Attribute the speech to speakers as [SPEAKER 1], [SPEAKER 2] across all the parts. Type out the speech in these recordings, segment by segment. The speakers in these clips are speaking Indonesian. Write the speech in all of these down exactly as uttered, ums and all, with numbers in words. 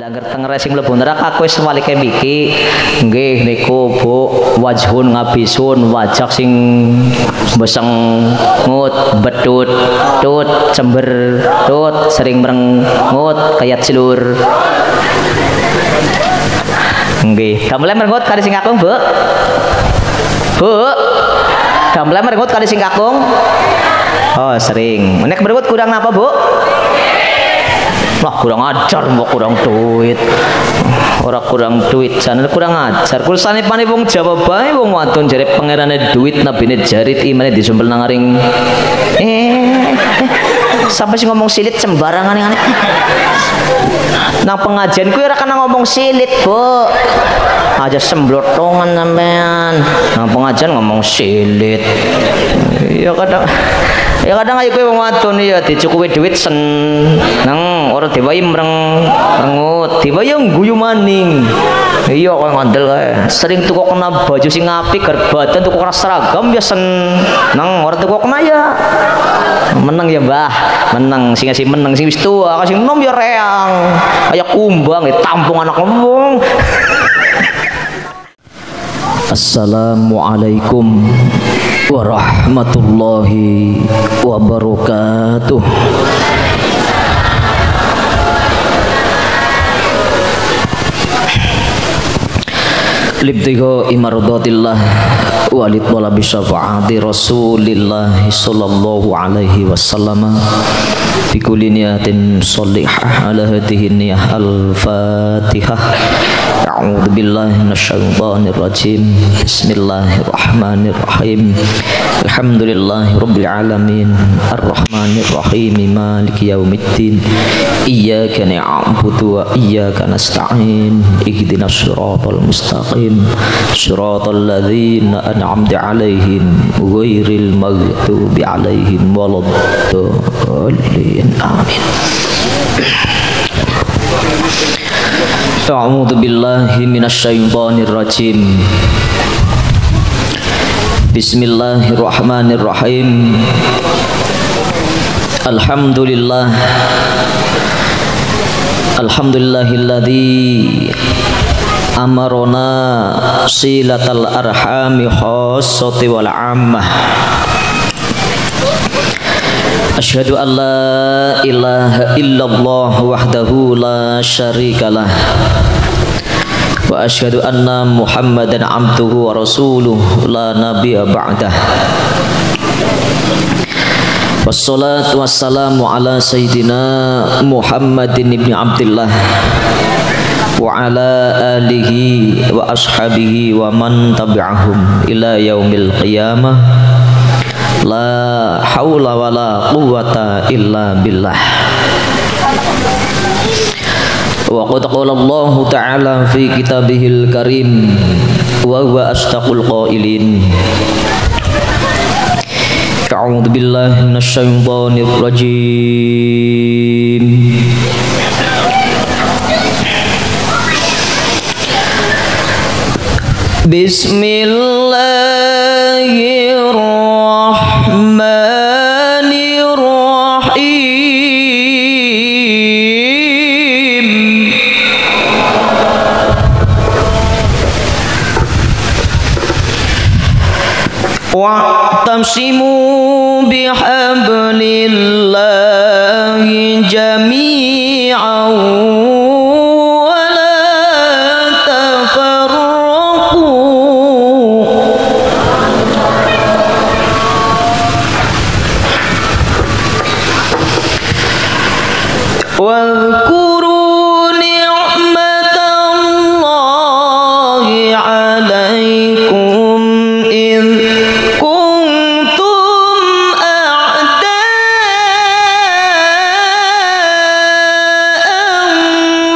[SPEAKER 1] ndangger tengere sing mlebu neraka kowe sewalike miki nggih niku Bu wajhun ngabisun wajah sing besengut betut tut cember tut sering merengut kayat cilur nggih damel merengut kali sing kakung Bu Bu damel merengut kali sing kakung oh sering menek merengut kurang apa Bu wah kurang ajar mbok kurang duit ora kurang duit jangan kurang ajar kursane pane wong Jawa bae wong wadon jare pangerane duit nabine jarit imane disumpel nang aring eh, eh sampai sih ngomong silit sembarangan aneh nang pengajian kuwi ora kena ngomong silit Bu aja semblotongan sampean nang pengajian ngomong silit ya kadang ya kadang ayo kowe wong wadon ya dicukupi duit sen nang ora diwai mreng rengut diwai yo guyu maning iya kok ngandel kae sering tuku kena baju sing apik gar badan tuku kena seragam ya sen nang ora tuku kena ya meneng ya Mbah meneng sing sing meneng sing wis tua sing nom ya reang kaya kumbang tampung anak ngomong Assalamualaikum warahmatullahi wabarakatuh. Libtigo imaradatillah walid wala bisyafaati rasulillah sallallahu alaihi wasallam bi kulli niyatin sholihah ala hadhihi niyah al-fatihah. A'udzu billahi minasyaitonir rajim. Bismillahirrahmanirrahim. Alhamdulillahi rabbil alamin arrahmanir rahim maliki yaumiddin. Iyyaka na'budu wa iyyaka nasta'in. Ihdinas siratal mustaqim. Siratal ladzina an'amta 'alaihim ghairil maghdubi 'alaihim waladdallin. Amin. A'udzu billahi minasyaitonir rajim. Bismillahirrahmanirrahim. Alhamdulillah. Alhamdulillahilladzi amarona silatal arhami khassati wal ammah. Asyhadu an la ilaha illallah wahdahu la syarikalah wa asyhadu anna muhammadan abduhu wa rasuluh la nabiyya ba'dah. Wassalatu wassalamu ala sayyidina Muhammadin ibn Abdillah wa ala alihi wa ashabihi wa man tabi'ahum ila yaumil qiyamah. La haula wa la quwwata illa billah. Wa qad qala Allah ta'ala fi kitabihil karim wa huwa asdaqul qailin. A'udzu billahi minasyaitonir rajim. Bismillahirrahmanirrahim. Wa'tasimu bihablillahi jami'an wa la tafarraqu. Wadhkuru ni'matallahi 'alaikum idh kuntum a'da'an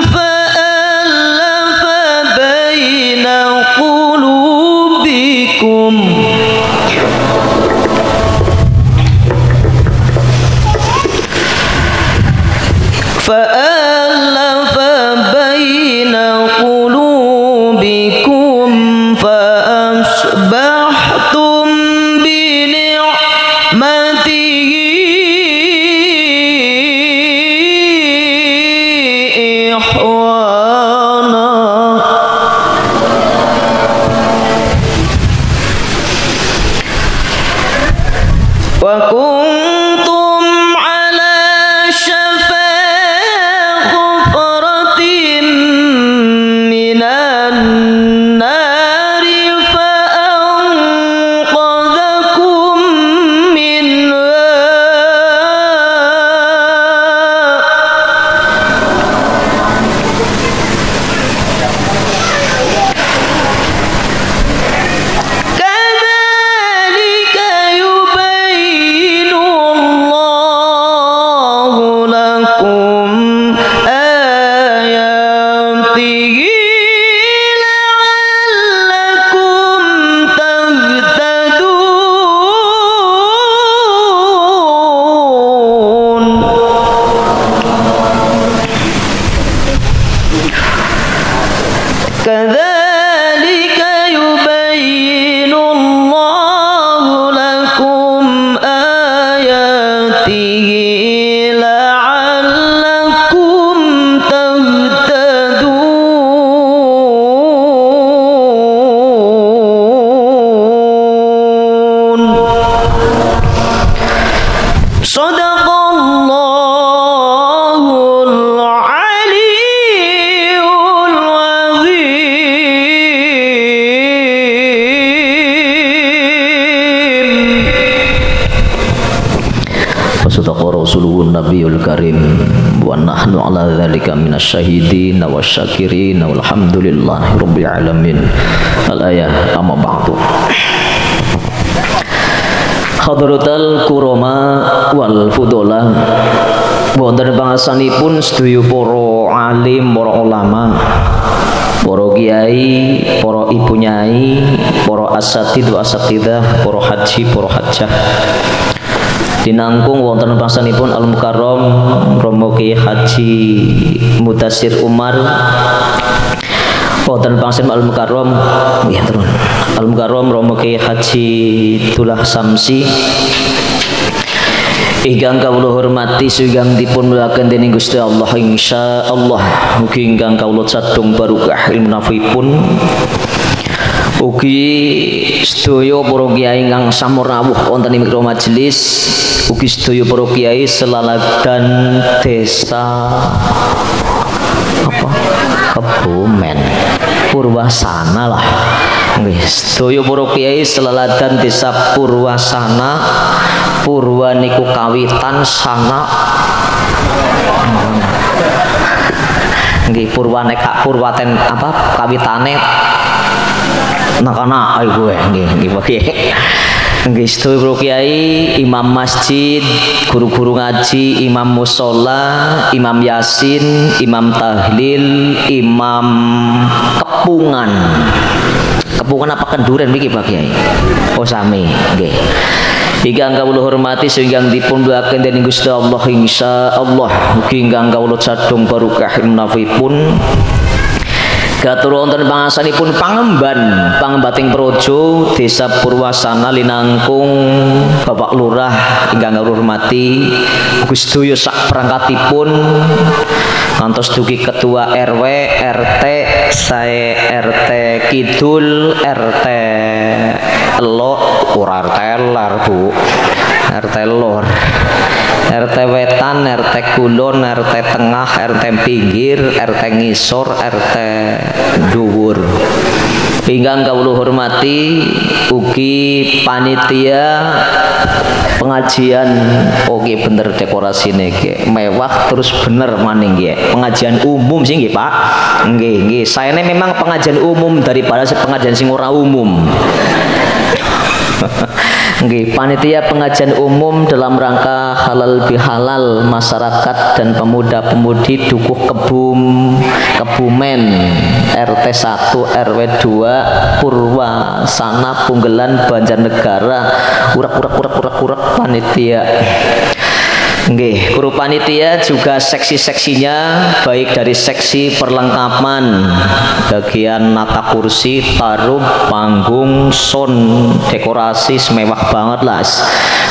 [SPEAKER 1] وكنتم على شفا حفرة من النار فأنقذكم منها كذلك يبين الله لكم آياته لعلكم تهتدون كذلك يبين الله لكم آياته لعلكم تهتدون صدق الله العلي العظيم وصدق رسوله النبي الكريم ونحن على ذلك من الشهيدين والشاكرين والحمد لله رب العالمين. الآية أما بعد. Hadratul kurama wal fudola, wonten pangasanipun sedaya para alim, para ulama, para kiai, para ibu nyai, para asatid wa asatidah, para haji, para hajjah. Dinangkung wonten pangasanipun Al Mukarram Romo Kiai Haji Mutasir Umar. Wonten pangasanipun Al Mukarram nggih turun. Al Mukarram Romo Kiai Haji Tulah Samsi. Ingkang kawula hormati sugeng dipun mulaken dening Gusti Allah insyaallah. Mugi ingkang kawula cadung barokah ilmu nafipun. Ugi sedaya para kiai ingkang samurawuh wonten ing mikro majelis, ugi sedaya para kiai selaladan desa apa Kebumen Purwasana lah. Nggih, sedaya para kiai selaladan desa Purwasana. Purwa niku kawitan sana. Nggih, purwane kak purwaten apa kawitane nakana ayo gue nggih nggih Pak. Nggih sedaya para kiai, imam masjid, guru-guru ngaji, imam mushola, imam yasin, imam tahlil, imam kepungan. Kepungan apa kenduren niki Pak Kiai? Oh sami nggih. Ingkang kawula hormati sehingga dipun doaken dening Gusti Allah insyaallah mugi ingkang kawula cadung barokah nafipun. Gatur wonten pangasanipun Pangemban, Pangembating Projo, Desa Purwasana linangkung Bapak Lurah ingkang kawula hormati, ugi sedaya sak perangkatipun ngantos dugi ketua R W, R T, sae R T Kidul, R T Elok, ora R T Ler, Bu. R T Lor. R T Wetan, R T Kulon, R T Tengah, R T Pinggir, R T Ngisor, R T Dhuwur. Ingkang kawula hormati ugi panitia pengajian, oke bener dekorasine nggih mewah terus bener maning nggih. Pengajian umum sih nggih Pak. Nggih nggih, sayane memang pengajian umum daripada pengajian sing ora umum. Nggih, panitia pengajian umum dalam rangka halal bihalal masyarakat dan pemuda-pemudi Dukuh Kebum Kebumen R T satu R W dua Purwasana Punggelan Banjarnegara urak-urak-urak-urak-urak panitia. Nggih, guru panitia juga seksi-seksinya baik dari seksi perlengkapan bagian nata kursi, taruh, panggung, sound, dekorasi semewah banget lah.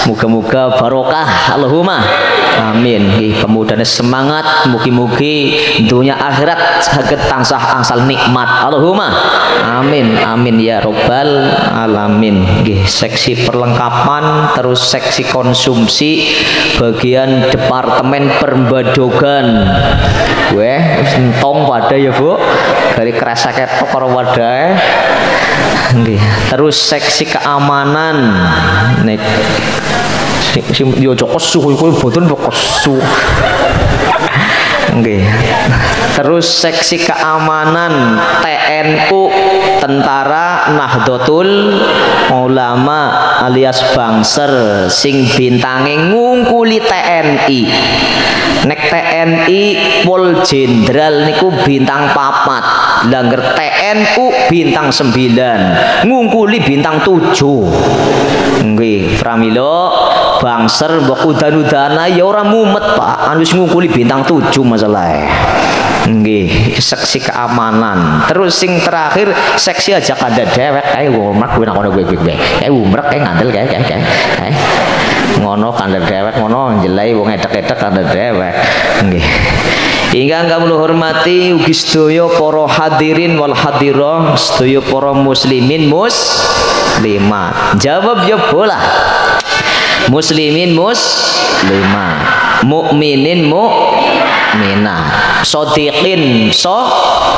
[SPEAKER 1] Muga-muga barokah Allahumma amin. Nggih pemudane semangat mugi-mugi dunia akhirat saged tansah angsal nikmat Allahumma amin amin ya robbal alamin. Nggih seksi perlengkapan terus seksi konsumsi bagian departemen perbadogan. Weh entong pada ya Bu dari kerasa ketok karo wadahe. Nggih terus seksi keamanan nek si yo kesu kowe boten kesu. Nggih. Terus seksi keamanan T N U Tentara Nahdlatul Ulama alias Bangser sing bintange ngungkuli T N I. Nek T N I Pol Jenderal niku bintang papat, langger T N U bintang sembilan, ngungkuli bintang tujuh. Nggih, pramila Bangser mbok udan-udana ya ora mumet Pak, anu wis ngungkuli bintang tujuh masalah. Nggih, seksi keamanan. Terus sing terakhir seksi aja kada dewek kae umrek kuwi nang kono kowe kowe. Kae umrek kae ngandel kae kae kae. Ngono kandel dewek ngono njelai wong edek-edek kandel dewek. Nggih. Ingkang kawula hormati ugi sedaya para hadirin wal hadirah, sedaya para muslimin muslimat. Jawab ya bola. Muslimin muslimat, mukminin mukminat, sodiqin so.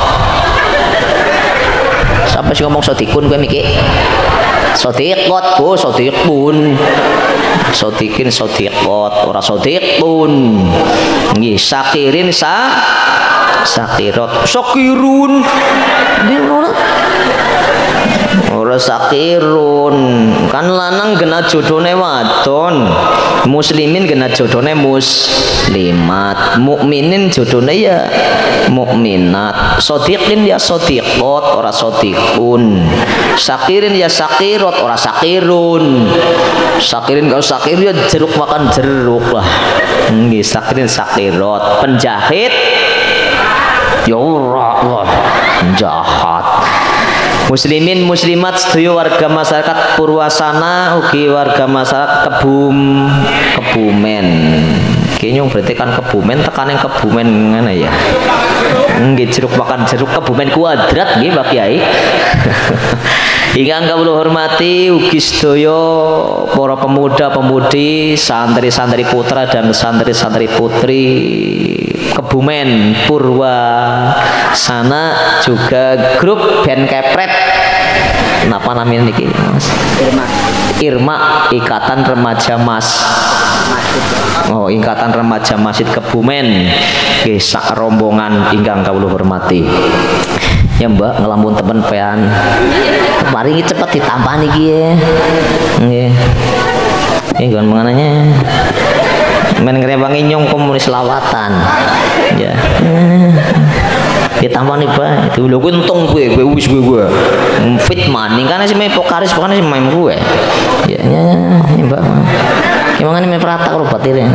[SPEAKER 1] Sampai sih ngomong sodikun gue mikir. Sodiqot bu, sodiqun, sodikin sodiqot, ora sodiqun. Nggih, sakirin sa, sakirot, sakirun. Dia ora, ora sakirun. Kan lanang kena jodone wadon, muslimin kena jodone muslimat, mukminin jodone ya mukminat, sodiqin ya sodiqot, ora sodiqun, sakirin ya sakirot, ora sakirun. Sakirin kalau sakir ya jeruk makan jeruk lah. Nggih, sakirin sakirot, penjahit ya ora lah, jahat. Muslimin muslimat sedaya warga masyarakat Purwasana ugi warga masyarakat Kebum Kebumen. Kayaknya berarti kan Kebumen tekan yang Kebumen ngene ya. Nggih jeruk makan jeruk Kebumen kuadrat nggih Pak Kiai. Ingkang kawula hormati ugi sedaya para pemuda-pemudi, santri-santri putra dan santri-santri putri Kebumen Purwasana, juga grup band kepret. Napa namanya niki Mas? Irma. Irma Ikatan Remaja Mas. Oh, Ikatan Remaja Masjid Kebumen. Nggih sak rombongan ingkang kawula hormati. Ya Mbak ngelamun temen pean. Mari cepet ditambah niki ya. Nggih. Nggih gon mengenanya. Men ngrewangi nyong komunis lawatan. Ya. Ditambah nih Pak. Itu lho kuwi untung kowe, kowe wis kowe. Fit maning kan sing pokaris bukan sing main kowe. Ya ya ya Mbak. Gimana nih merata kalau batirnya.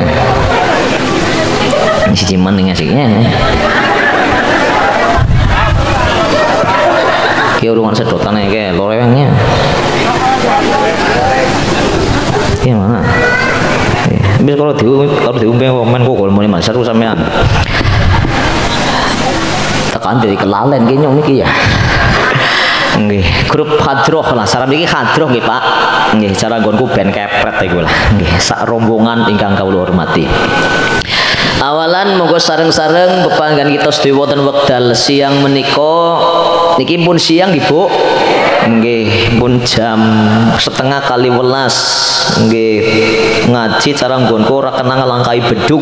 [SPEAKER 1] Ini si ciman nih asiknya. Ki urungan sedotan ae ke lorewengnya. Gimana? Bis kalau di kalau diumpe komen kok mau masak sampean. Tekan jadi kelalen ki nyong niki ya. Nggih, grup hadroh lah, sareng iki hadroh nggih Pak. Nggih, cara nggonku ben kepret iku lah. Nggih, sak rombongan ingkang kawula hormati. Awalan monggo sareng-sareng bepanggan kita sedaya wonten wekdal siang menika. Niki pun siang nggih Bu. Nggih, pun jam setengah kali welas. Nggih, ngaji cara nggonku ora kena ngelangkai bedug.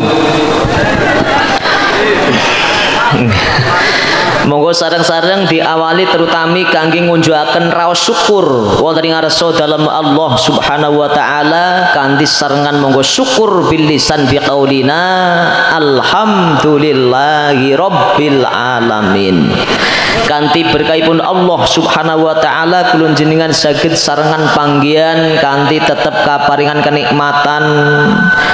[SPEAKER 1] Monggo sareng-sareng diawali terutami kangge ngunjukaken raos syukur wonten ing ngarsa dalem Allah Subhanahu wa taala kanthi sarengan monggo syukur bil lisan biqaulina alhamdulillahi rabbil alamin. Kanthi berkahipun Allah Subhanahu wa taala kula jenengan saged sarengan panggihan kanthi tetep kaparingan kenikmatan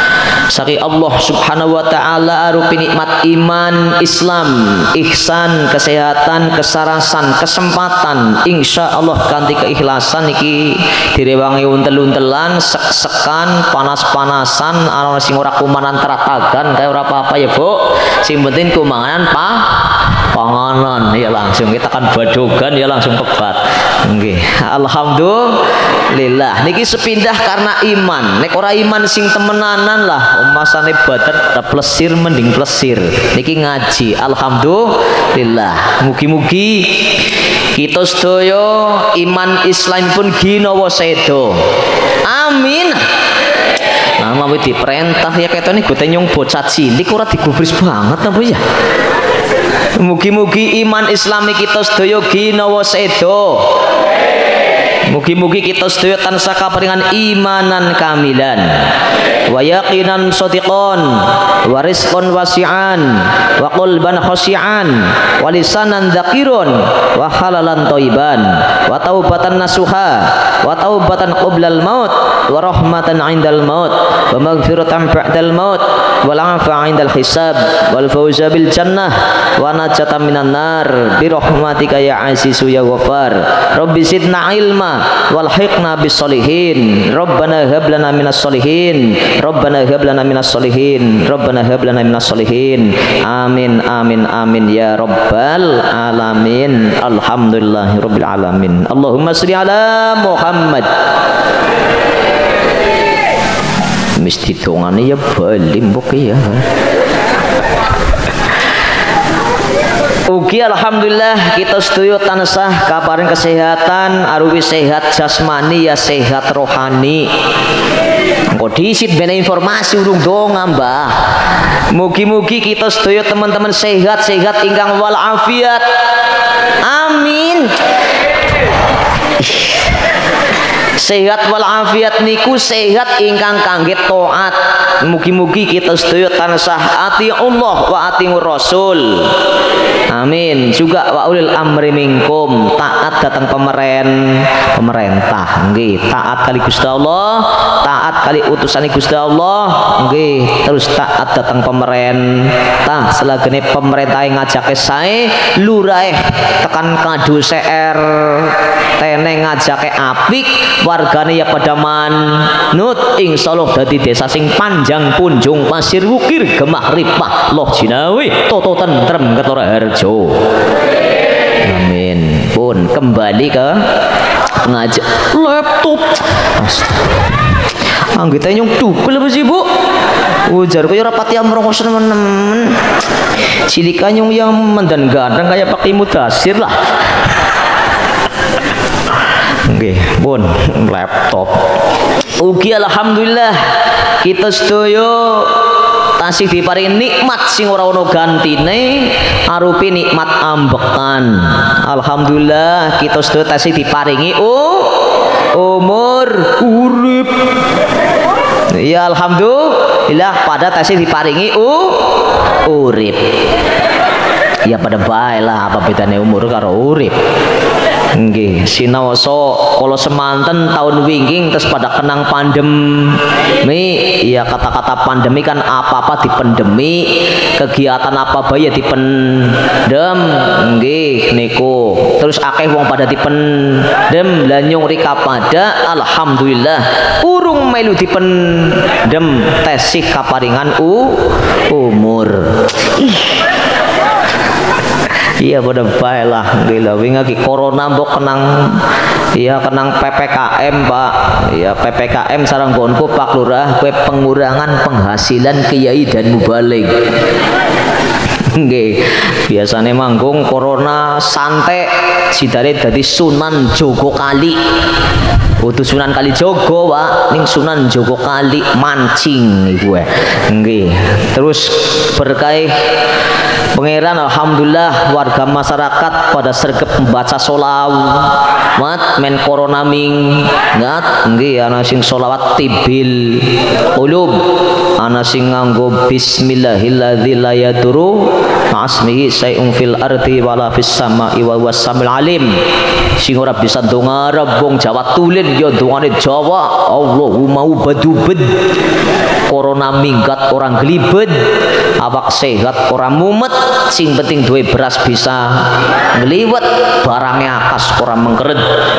[SPEAKER 1] saking Allah Subhanahu wa taala arupi nikmat iman, Islam, ihsan, kesehatan, kesarasan, kesempatan, insya Allah kanthi keikhlasan iki direwangi untel-untelan, sek-sekan, panas-panasan, ana sing ora kumanan teratagan kaya ora apa-apa ya Bu. Sing penting kumanganan pa panganan ya langsung kita kan badogan ya langsung kebat. Nggih. Alhamdulillah niki sepindah karena iman. Nek ora iman sing temenanan lah umasane badan plesir mending plesir. Niki ngaji. Alhamdulillah. Mugi-mugi kita sedaya iman Islam pun ginawa sedo. Amin. Nah, mau diperintah ya ketone gote nyong bocah cilik ora digubris banget apa ya? Mugi-mugi iman Islami kita sedaya ginawa sedo. Mugi-mugi kita sedaya tansah kaparingan imanan kamilan wa yaqinan shadiqan wa rizqan wasi'an wa qalban khashi'an wa lisanan dzakirun wa halalan thayyiban wa taubatan nasuha wa taubatan qoblal maut wa rahmatan 'indal maut wa maghfiratan ba'dal maut wal 'afa 'indal hisab wal fawza bil jannah wa najatan minan nar bi rahmatika ya azizu ya ghafar rabbi zidna ilma walhiqna bis solihin rabbana hab lana minas solihin rabbana hab lana minas solihin rabbana hab lana minas solihin amin amin amin ya rabbal alamin alhamdulillahi rabbil alamin Allahumma sholli ala Muhammad. Mesti dongane ya bali mbok ya. Ugi alhamdulillah kita sedaya tansah kaparing kesehatan arupi sehat jasmani ya sehat rohani. Engko disit bene informasi urung donga Mbah. Mugi-mugi kita sedaya teman-teman sehat-sehat ingkang wal afiat. Amin. Sehat wal afiat niku sehat ingkang kangge taat. Mugi-mugi kita sedaya tansah ati Allah wa ati Rasul. Amin. Juga wa ulil amri minkum, taat datang pemeren pemerintah nggih, taat kali Gusti Allah, taat kali utusan Gusti Allah nggih, terus taat datang pemerintah selagene pemerintah yang ngajake sae lurae tekan kadu C R teneng ngajake apik wargane ya pada manut insyaallah dadi desa sing panjang punjung pasir wukir gemah ripah loh jinawi toto tentrem ketara harjo. Amin. Pun kembali ke ngajak laptop. Anggita nyong tukul apa sih Bu? Ujar kaya rapati amrongos teman-teman. Cilika nyong yang mendan gadang kayak pakai mudasir lah. Oke, pun laptop. Ugi alhamdulillah kita sedaya tasih diparingi nikmat sing ora ono gantine arupi nikmat ambekan. Alhamdulillah kita sedaya tasih diparingi oh, umur urip. Ya alhamdulillah pada tasih diparingi uh, urip. Ya pada bae lah apa bedane umur karo urip. Nggih, sinaosa kala semanten tahun wingking terus pada kenang pandemi. Ya kata-kata pandemi kan apa-apa dipendemi, kegiatan apa bae ya dipendem. Nggih niku. Terus akeh wong pada dipendem, lah nyung rika pada alhamdulillah urung melu dipendem tesih kaparingan u umur. Ih. Iya pada baik lah gila wingi ki corona mbok kenang iya kenang P P K M Pak. Ya P P K M sareng nggonku Pak Lurah kowe pengurangan penghasilan kiai dan mubalig. Nggih, biasane manggung corona santai sidare dadi Sunan Jogokali. Kudu Sunan Kalijogo Pak, ning Sunan Jogokali mancing iku nggih. Terus berkah Pangeran alhamdulillah warga masyarakat pada sergap membaca sholawat men corona ming ngat nggih ana sing sholawat tibil qulub ana sing nganggo bismillahilladzi la yadurru ma'asmihi say'un fil ardi wala fis sama'i wa huwas samiul alim. Sing ora bisa donga Arab wong Jawa tulen ya dongane Jawa Allahumma ubadubed corona minggat orang gelibet awak sehat ora mumet, sing penting duwe beras bisa ngliwet, barangnya akas ora mengkeret.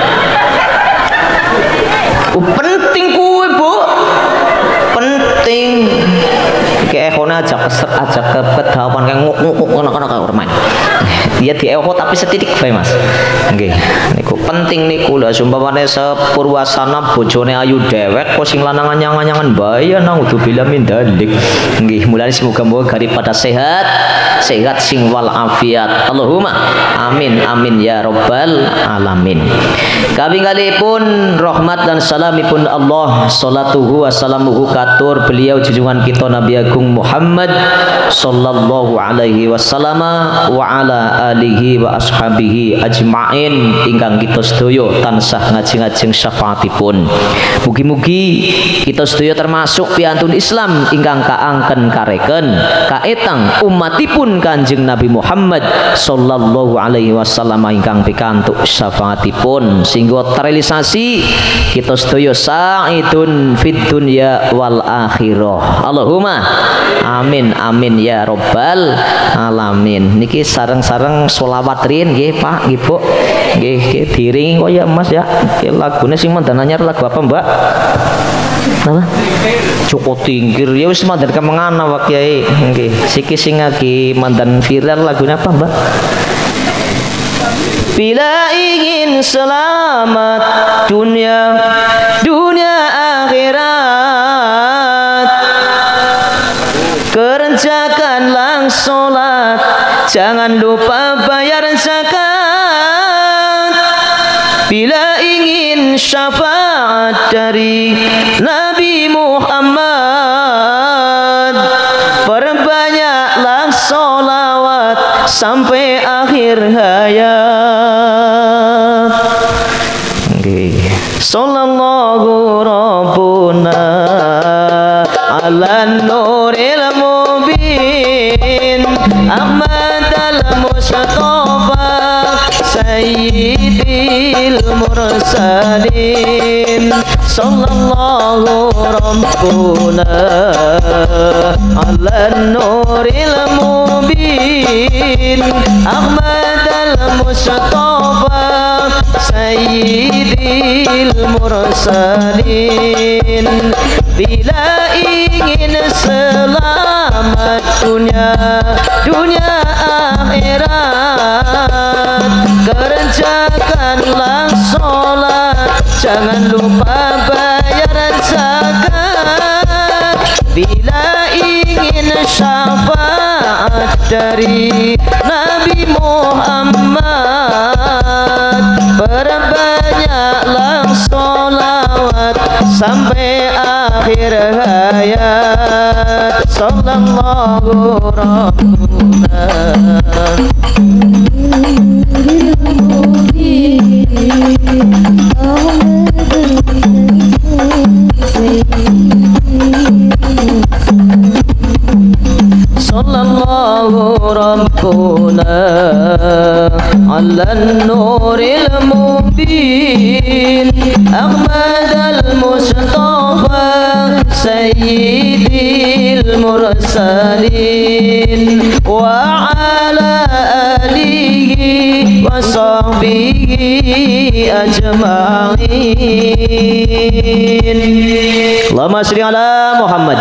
[SPEAKER 1] Oh, penting kuwi Bu, penting. Kayak ekone aja keser aja ke kedawan kayak nguk nguk ngono-ngono kayak orang main. Iya di eho tapi setitik bae Mas. Nggih, niku penting niku lho sumpamane sepurwasana bojone ayu dewek kok sing lanang anyang-anyangan bae nang udzubillah min dalik. Nggih, mulane semoga-moga daripada sehat, sehat sing wal afiat. Allahumma amin amin ya rabbal alamin. Kabingalipun rahmat dan salamipun Allah salatuhu wassalamuhu katur beliau junjungan kita Nabi Agung Muhammad sallallahu alaihi wasallam wa ala alihi wa ashabihi ajmain ingkang kita sedaya tansah ngajeng-ajeng syafaatipun. Mugi-mugi kita sedaya termasuk piantun Islam ingkang kaangken kareken kaetang umatipun Kanjeng Nabi Muhammad sallallahu alaihi wasallam ingkang pikantuk syafaatipun sehingga terrealisasi kita sedaya saidun fid dunya wal akhirah. Allahumma amin amin ya robbal alamin. Niki sareng-sareng sholawat rin nggih Pak nggih Bu nggih nggih diringi kok ya Mas ya. Lagune sing mandan anyar lagu apa Mbak? Napa? Joko Tingkir ya wis mandan kemengana Pak Kiai nggih. Siki sing lagi mandan viral lagunya apa Mbak? Bila ingin selamat dunia dunia akhirat, kerjakanlah sholat, jangan lupa bayar zakat. Bila ingin syafaat dari Nabi Muhammad, perbanyaklah sholawat sampai akhir hayat. Okay. Sallallahu rabbuna ala nuril mubin Ahmad al-Mustafa sayyidil mursalin. Sallallahu rabbuna ala nuril mubin Ahmad al-Mustafa sayyidil mursalin. Bila ingin selamat dunia dunia akhirat, kerjakanlah sholat, jangan lupa bayar zakat. Bila ingin syafaat dari Nabi Muhammad, perbanyaklah sholawat sampai akhir hayat. Sallallahu rabbuna Sallallahu rabbuna ala nuril mubin Ahmad al-Mustafa sayyidil mursalin wa ala alihi wa sahbihi ajma'in. Allahumma sholli ala Muhammad.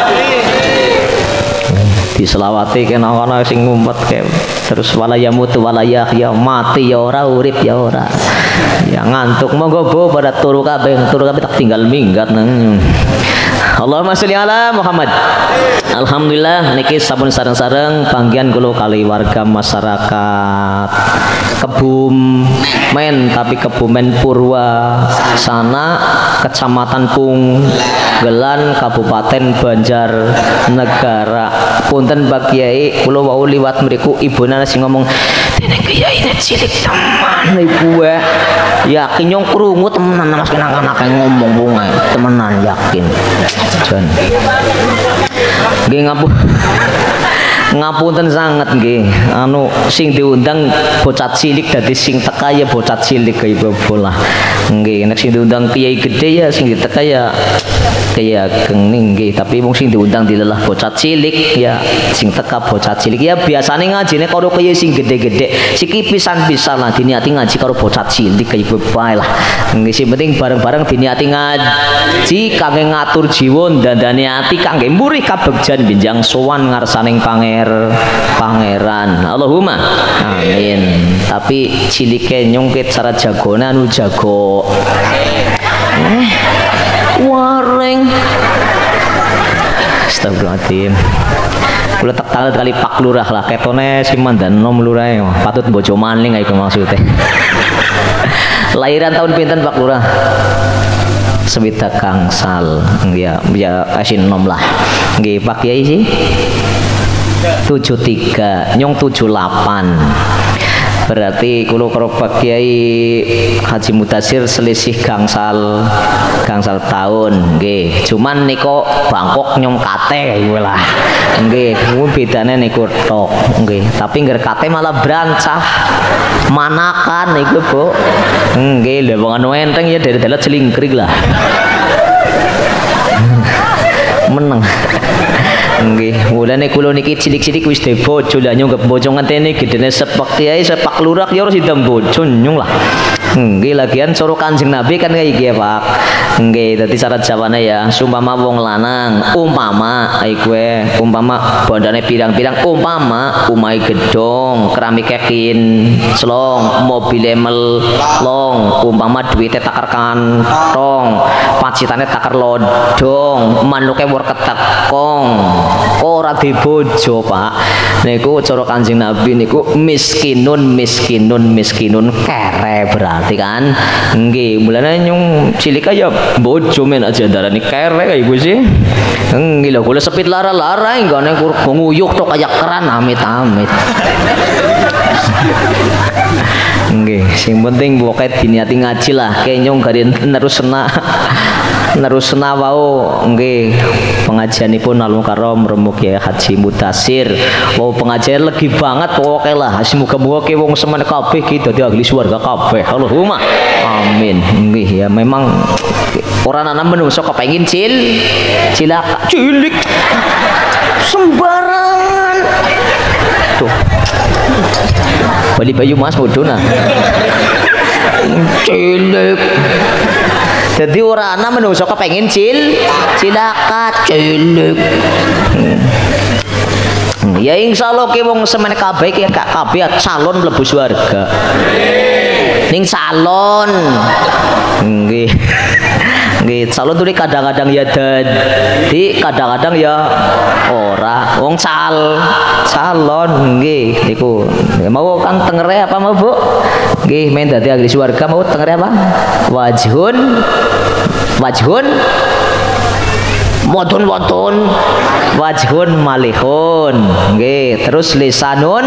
[SPEAKER 1] Diselawati kena ana sing ngumpet ke terus walaya mutu walaya ya mati ya ora urip ya ora ya ngantuk monggo Bu pada turu kabeh turu kabeh tak tinggal minggat nang. Allahumma sholli ala Muhammad. Alhamdulillah niki sampun sareng-sareng panggihan kula kali warga masyarakat Kebumen tapi Kebumen Purwa sana Kecamatan Punggelan Kabupaten Banjarnegara. Punten Pak Kiai kula wau liwat mriku ibune sing ngomong dene Kiai ne cilik teman ibu ya yakin nyong krungu temenan Mas anak-anak ngomong bunga temenan yakin jan nggih ngapun ngapunten sanget nggih anu sing diundang bocah cilik dadi sing teka ya bocah cilik kaya bola nggih nek sing diundang kiai gede ya sing diteka ya kaya geng nggih tapi mung sing diundang dilelah bocah cilik ya sing teka bocah cilik ya biasane ngajine karo kiai sing gede-gede siki pisan-pisan lah diniati ngaji karo bocah cilik kaya bae lah nggih sing penting bareng-bareng diniati ngaji kangge ngatur jiwa dandane ati kangge murih kabegjan benjang sowan ngarsaning panger pangeran Allahumma amin tapi cilike nyungkit cara jagone anu jago eh waring astagfirullahaladzim kula tak tahu kali Pak Lurah lah ketone si mandanom lurah patut bojo maning iku maksudnya lahiran tahun pinten Pak Lurah Sebita Kangsal ya ya asin nom lah nggih Pak Kiai sih tujuh tiga nyong tujuh delapan berarti kulo karo Pak Kiai Haji Mutasir selisih gangsal gangsal tahun nggih cuman niko Bangkok nyong kate iku lah nggih kuwi bedane niku tok nggih tapi ngger kate malah brancah manakan iku Bu nggih lha wong anu enteng ya dari dalat selingkring lah meneng nggih mulane kula niki cilik-cilik wis de bojo lah nyung bojo ngenteni gedene sepak kiai sepak lurah ya harus didem bojo nyung lah nggih lagian suruh Kanjeng Nabi kan kayak iki ya Pak nggih dadi syarat jawane ya sumpama wong lanang umpama ai kowe umpama bandane pirang-pirang umpama umai gedong keramik kekin selong mobil melong umpama duwite takar kantong pacitane takar lodong manuke wor ketekong ora dibojo Pak niku cara Kanjeng Nabi niku miskinun miskinun miskinun kere berarti kan nggih mulane nyung cilik aja bojo men aja darani kere kayak gue sih nggih lho kula sepit lara-lara nggone nguyuh tok kayak keran amit-amit nggih sing penting pokoke diniati ngaji lah kayak nyung gari nerusna nerusna wau nggih pengajianipun alung karom remuk ya Haji Mutasir wau pengajian legi banget pokoke lah semoga-moga ke wong semen kabeh ki dadi ahli swarga kabeh Allahumma amin nggih ya memang orang anak menungso kepengin cil cilaka cilik sembarangan tuh bali bayu mas bodoh nah cilik jadi orang anak menungso kepengin cil cilaka cilik hmm. ya insya Allah ki wong semen kabeh ki gak kabeh calon mlebu swarga ning calon nggih nggih calon tuh kadang-kadang ya dadi kadang-kadang ya ora wong cal calon nggih niku mau kan tengere apa mau Bu nggih men dadi ahli swarga mau tengere apa wajhun wajhun modun wonton wajhun malihun nggih terus lisanun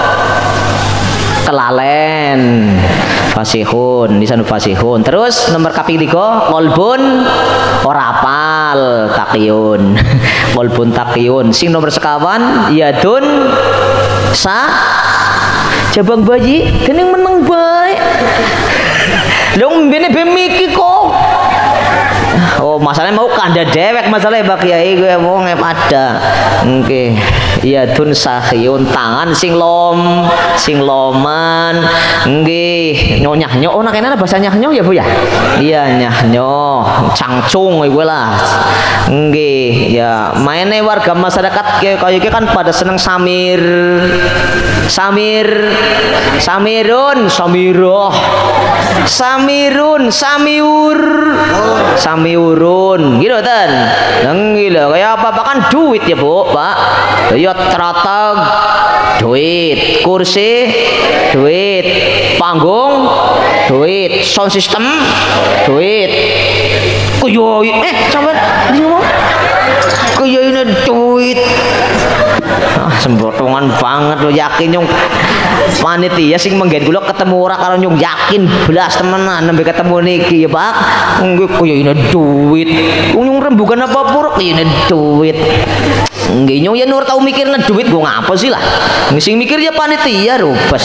[SPEAKER 1] kelalen fasihun lisanun fasihun terus nomor kaping tiga kolbun ora apal takiyun kolbun takiyun sing nomor sekawan yadun sa jabang bayi dening meneng bae lho mbene bemiki kok oh masalahnya mau kanda dewek masalahnya Pak Kiai gue mau ngep ada oke okay. Iya tun sahiyun tangan sing lom sing loman nggih nyonyah nyo oh nak enak bahasa nyah nyo ya Bu ya iya nyah nyo cangcung gue lah nggih ya mainnya warga masyarakat kayak kayak kan pada seneng samir samir samirun samiroh samirun samiur samiurun gitu kan nggih kayak apa apa kan duit ya Bu Pak ya teratag duit kursi duit panggung duit sound system duit kuyo eh coba kuyo ini duit ah sembotongan banget lo yakin yung panitia sing menggen kula ketemu ora karo nyung yakin belas temenan nembe ketemu niki ya Pak nggih kuyo ini duit nyung rembugan apa puruk ini duit Nggih nyong ya nur tau mikirna duit gua ngapa sih lah. Sing mikir ya panitia rubes.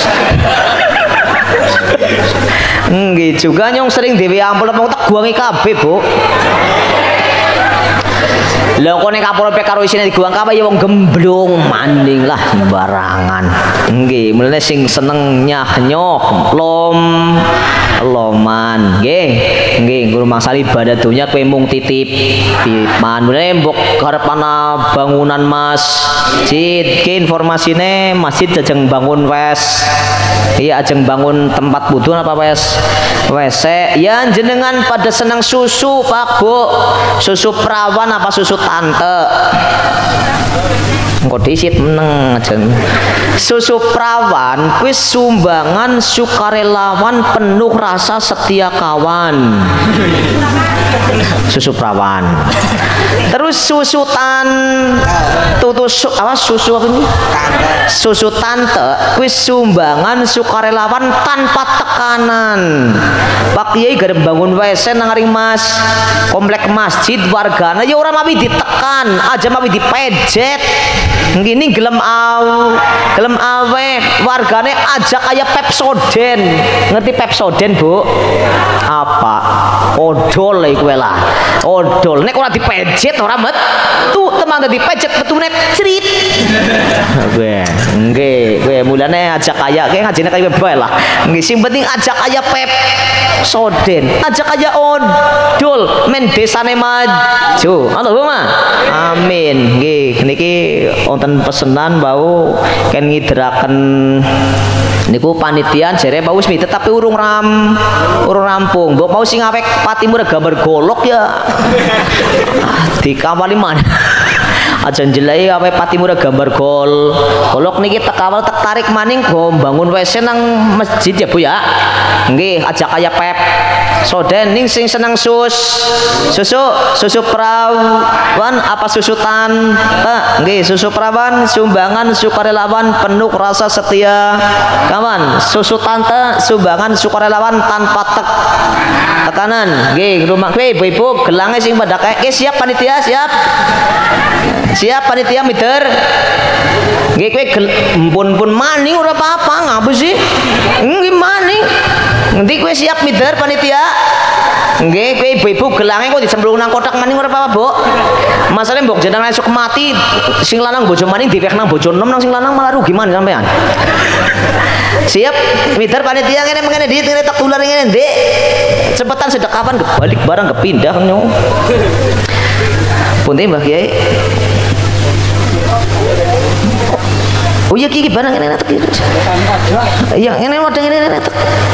[SPEAKER 1] Nggih juga nyong sering dhewe ampun mau tak guangi kabeh, Bu. Lah kok nek kapal pek karo isine diguang kabeh ya wong gemblong maning lah sembarangan. Nggih, mulane sing seneng nyah-nyoh, lom loman. Nggih, nggih guru mangsali ibadah dunya kowe mung titip tipan. Mulane mbok karepana bangunan masjid. Ki informasine masjid ajeng bangun wes. Iya ajeng bangun tempat wudu apa wes? W C. Ya jenengan pada senang susu, Pak Bu. Susu perawan apa susu tante? Engko disit meneng aja. Susu perawan kuwi sumbangan sukarelawan penuh rasa setia kawan. Susu perawan. Terus susu tan tutus apa susu apa ini? Susu tante kuwi sumbangan sukarelawan tanpa tekanan. Pak Kiai garep bangun W C nang ngaring Mas komplek masjid wargana ya ora mawi ditekan, aja mawi dipejet. Ngene gelem aw, gelem awe wargane ajak kaya Pepsoden. Ngerti Pepsoden, Bu? Apa? Odol iku lah. Odol nek ora dipejet ora metu, teman dipejet metune crit. Gue, nggih, gue mulane ajak kaya kayak ngajine kaya bae lah. Nggih sing penting ajak kaya Pepsoden, ajak kaya odol men desane maju. Allahumma amin. Nggih niki wonten pesenan bau ken ngideraken niku panitian jere bau wis mitet tapi urung ram urung rampung. Mbok mau sing awek patimu gambar golok ya dikawali mana aja jelai apa patimu gambar gol golok niki tek awal tek tarik maning go bangun W C nang masjid ya Bu ya. Nggih ajak kaya Pep Soden ning sing seneng sus susu susu perawan apa susu tante. Nggih susu perawan sumbangan sukarelawan penuh rasa setia kawan. Susu tante sumbangan sukarelawan tanpa tek tekanan. Nggih rumah kowe ibu-ibu gelange sing pada kayak siap panitia siap siap panitia meter. Nggih kowe empun pun maning ora apa-apa ngapa sih? Nggih maning. Nanti kowe siap meter panitia. Nggih kowe ibu-ibu gelange kok dicemplung nang kotak maning ora apa-apa, Bu. Masalahe mbok jenengan esuk mati sing lanang bojo maning diwek nang bojo enom nang sing lanang malah rugi man sampean. Siap meter panitia ngene mengene dit ngene tak tular ngene, Dik. Cepetan sedekapan balik barang kepindah nyo. Punten Mbah Kiai. Oh iya kiki barang ini netek. Iya ini wadah ini netek.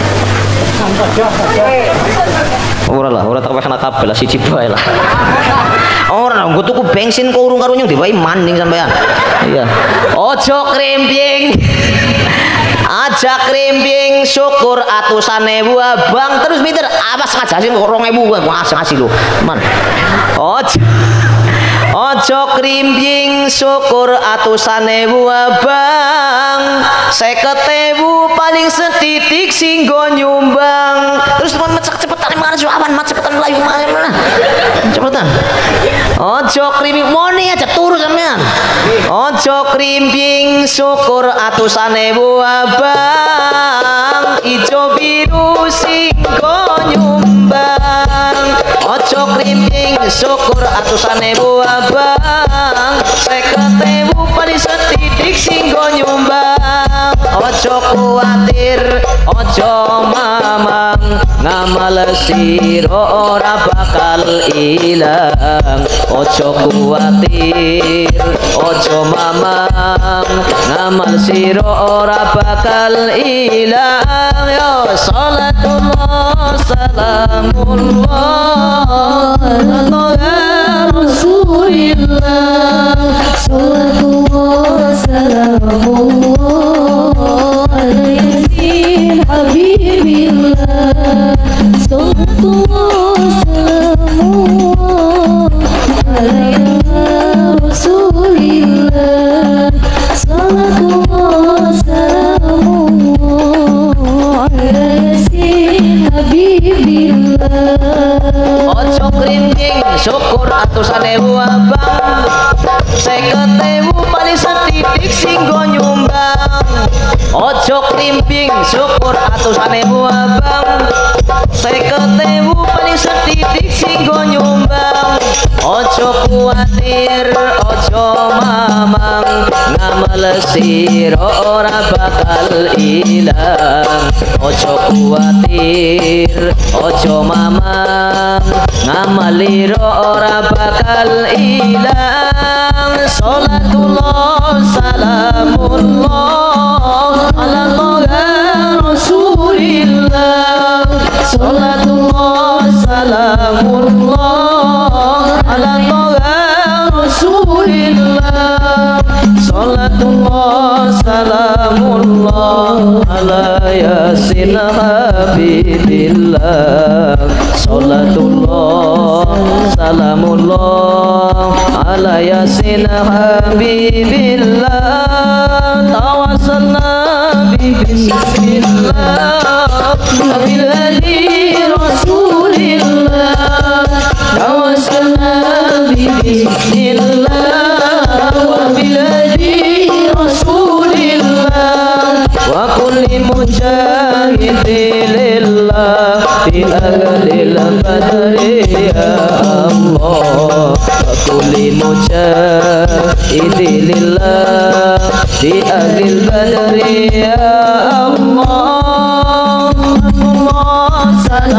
[SPEAKER 1] Ora lah, ora tak wehna kabel lah siji bae lah. Ora nggo tuku bensin kok urung karo nyung diwai maning sampean. Iya. Ojo krimping. Aja krimping syukur atusan ewu abang terus meter awas ngajasi rong ewu wah ngasih lho. Man. Ojo Ojo krimping syukur atusan ewu abang seket ewu paling setitik singgo nyumbang terus teman macet cepetan mana awan macet cepetan melayu mana cepetan. Ojo krimping moni aja turu sampean. Ojo krimping syukur atusan ewu abang ijo biru singgo nyumbang. Ojo krimping syukur atusan ewu abang seket ewu paling setitik singgo nyumbang. Ojo kuatir ojo mamang ngamal siro ora bakal ilang. Ojo kuatir ojo mamang ngamal siro ora bakal ilang. Yo salatullah salamullah ala rasulillah salatullah salamullah alaihi habibillah salatullah salamullah ala rasulillah salatullah salamullah alaihi habibillah. Ojo krimping syukur atusan ewu abang seket ewu paling setitik singgo nyumbang ojo klimping syukur atusan ewu abang seket ewu paling setitik singgo nyumbang ojo kuatir ojo mamang ngamal siro ora bakal ilang ojo kuatir ojo mamang ngamaliro ora bakal ilang salatullah salamullah ala toha rasulillah salatullah salamullah ala toha rasulillah salatullah salamullah ala yasin habibillah salatullah salamullah ala yasin habibillah tawassalna bi bismillah bil hadi rasulillah tawassalna bi bismillah wa bil hadi rasulillah wa kulli mujahidillah fi ahlil badri ya Allah wa kulli mujahidillah fi ahlil badri ya Allah Allah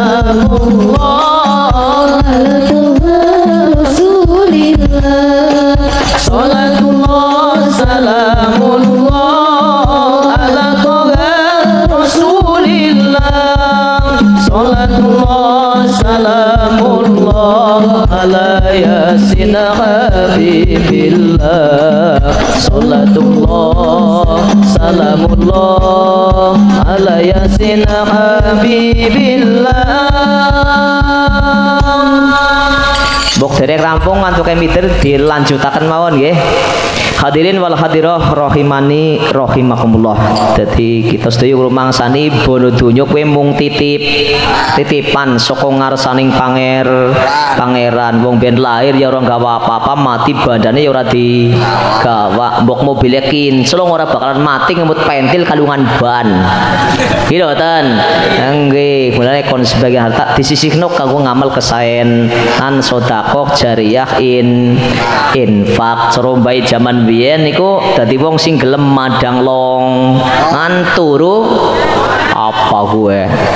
[SPEAKER 1] salamullah ala rasulillah salatullah salamullah ala rasulillah salatullah salamullah ala yasin habibillah salatullah salamullah ala yasin habibillah. Bok derek rampung ngantuk emiter dilanjutaken mawon nggih. Hadirin wal hadirah rahimani rahimakumullah. Dadi kita sedaya rumangsani bono donya kowe mung titip titipan saka ngarsaning panger pangeran wong ben lahir ya ora gawa apa-apa mati bandane ya ora digawa mbok mobile kinclong ora bakalan mati ngemut pentil kalungan ban. Gitu mboten. Nggih, mulane kon sebagian harta disisihno kanggo ngamal kesaenan sedekah jariyah in infak cara bae jaman biyen niku dadi wong sing gelem madang long nganturu apa gue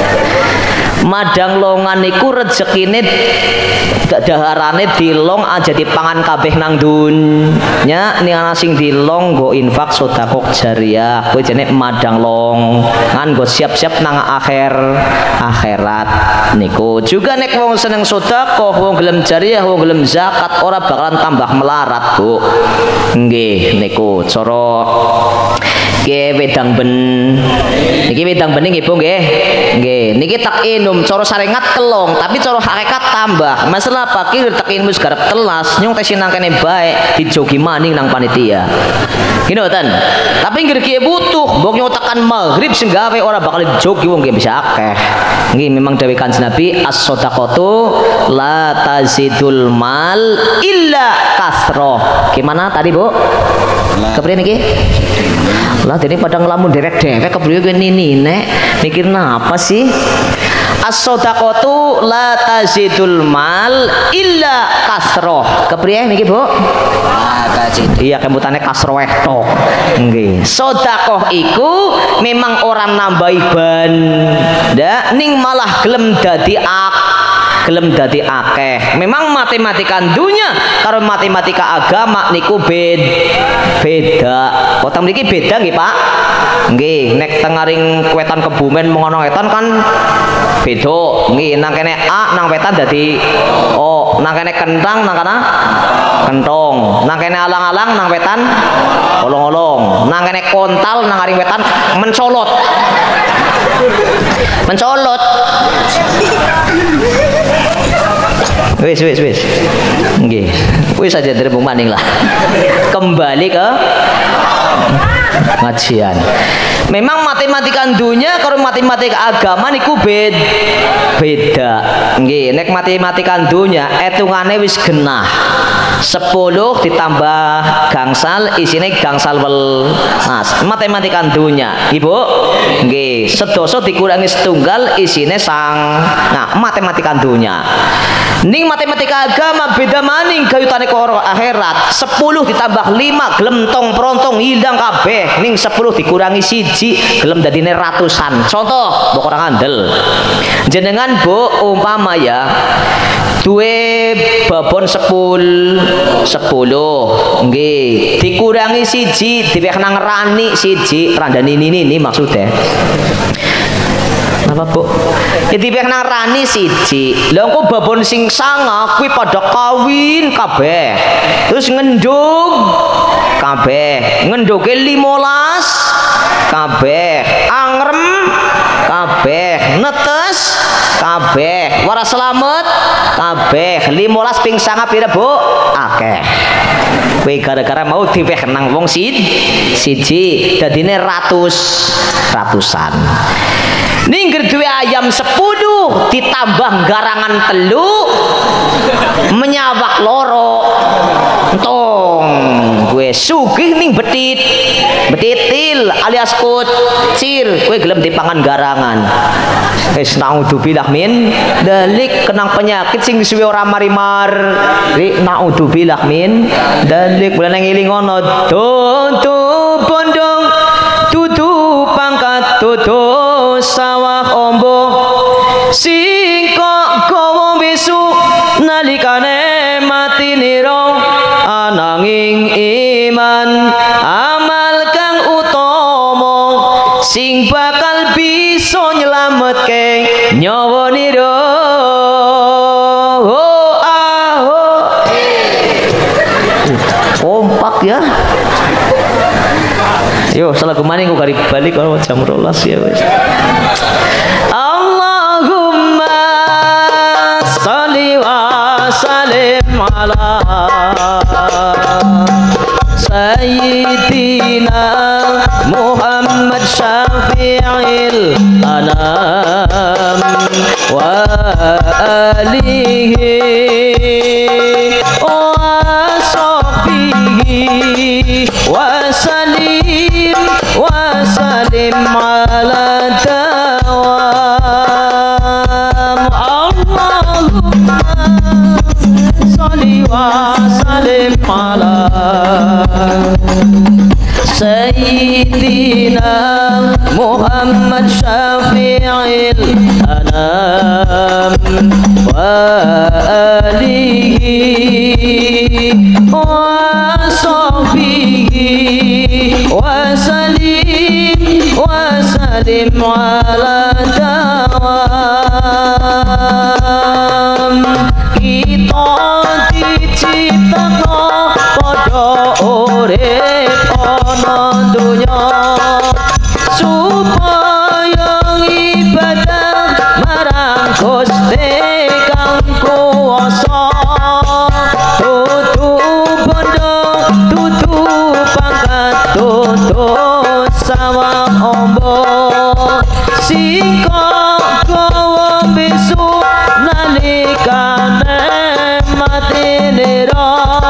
[SPEAKER 1] madang longan niku rezekine daharane dilong aja dipangan kabeh nang dunya ning ana sing dilong nggo infak sedekah jariyah kuwi jenenge madang long kan nggo siap-siap nang akhir akhirat niku juga nek wong seneng sedekah wong gelem jariyah wong gelem zakat ora bakalan tambah melarat Bu nggih niku cara nggih wedang ben niki wedang bening nggih Bu nggih nggih niki tak inum cara syariat telung tapi cara hakikat tambah masalah pakir tak inum garap telas nyung tes nang kene bae dijogi maning nang panitia gini mboten tapi nggih kiye butuh mbok nyotakan maghrib sing gawe ora bakal dijogi wong nggih bisa akeh nggih memang dawuh Kanjeng Nabi as-shadaqatu la tazidul mal illa kasroh gimana tadi Bu kepriye niki lah jadi pada ngelamun dewek-dewek kepriye kowe nini nek mikir napa sih as-shadaqatu la tazidul mal illa kasroh kepriye niki Bu iya kembutane kasroh tok nggih sedekah iku memang orang nambahi banda ning malah gelem dadi ak gelem dadi akeh memang matematika dunya karo matematika agama niku bed beda kota mriki beda nggih Pak nggih nek tengaring wetan Kebumen mengono wetan kan beda nggih nang kene A nang wetan dadi O nang kene kentang nang kana kentong nang kene alang-alang nang wetan olong-olong nang kene kontal nang aring wetan mencolot mencolot wis wis wis nggih wis aja dirembung maning lah kembali ke ngajian. Memang matematika dunia karo matematika agama niku bed beda. Nggih, nek matematika dunia etungane wis genah. sepuluh ditambah gangsal isine gangsal welas. Matematika dunia, Ibu. Nggih, sedasa dikurangi setunggal isine sang. Nah, matematika dunia. Ning matematika agama beda maning gayutane karo akhirat. sepuluh ditambah lima gelem tong prontong hilang kabeh. Ning sepuluh dikurangi siji gelem dadine ratusan. Contoh, mbok ora ngandel. Jenengan Bu umpama ya duwe babon sepul sepuluh nggih dikurangi siji diweh nang rani siji randani ini ini maksudnya apa Bu? Ya diweh nang rani siji. Lha engko babon sing sanga kuwi padha kawin kabeh. Terus ngendung kabeh. Ngenduke limolas kabeh. Angrem kabeh. Netes kabeh. Waras slamet kabeh. limolas ping sanga pira Bu? Akeh. Kowe gara-gara mau diweh nang wong siji dadine ratus ratusan. Ninggir duwe ayam sepuluh ditambah garangan telu menyawak loro tong gue sugih ning betit betitil alias kucir gue gelem dipangan garangan wis naudzubillah min dalik kenang penyakit sing suwe ora mari-mar ri naudzubillah min dalik bulan ngiling ngono tutu pondong tutu pangkat tutu sawah ombo singkok kowo besu nalikane mati niro ananging iman amal kang utama sing bakal bisa nyelametke nyawa niro oh ah oh kompak ya. Yo, salah kemana aku garip balik kalau jam rolas ya wes. Allahumma salli wa sallim ala Sayyidina Muhammad Syafi'il anam wa alihi wa sahbihi wa salim wa salim ala dawam Allahumma salli wa salim ala Sayyidina Muhammad Syafi'il anam wa alihi wa sahbihi wa salim wa salim ala dawam kita diciptakno padha urip ana donya supaya ibadah marang Gusti kang kuwasa tutu bondo tutu pangkat tutu sawah ombo singkok kowo besu nalikane mati nira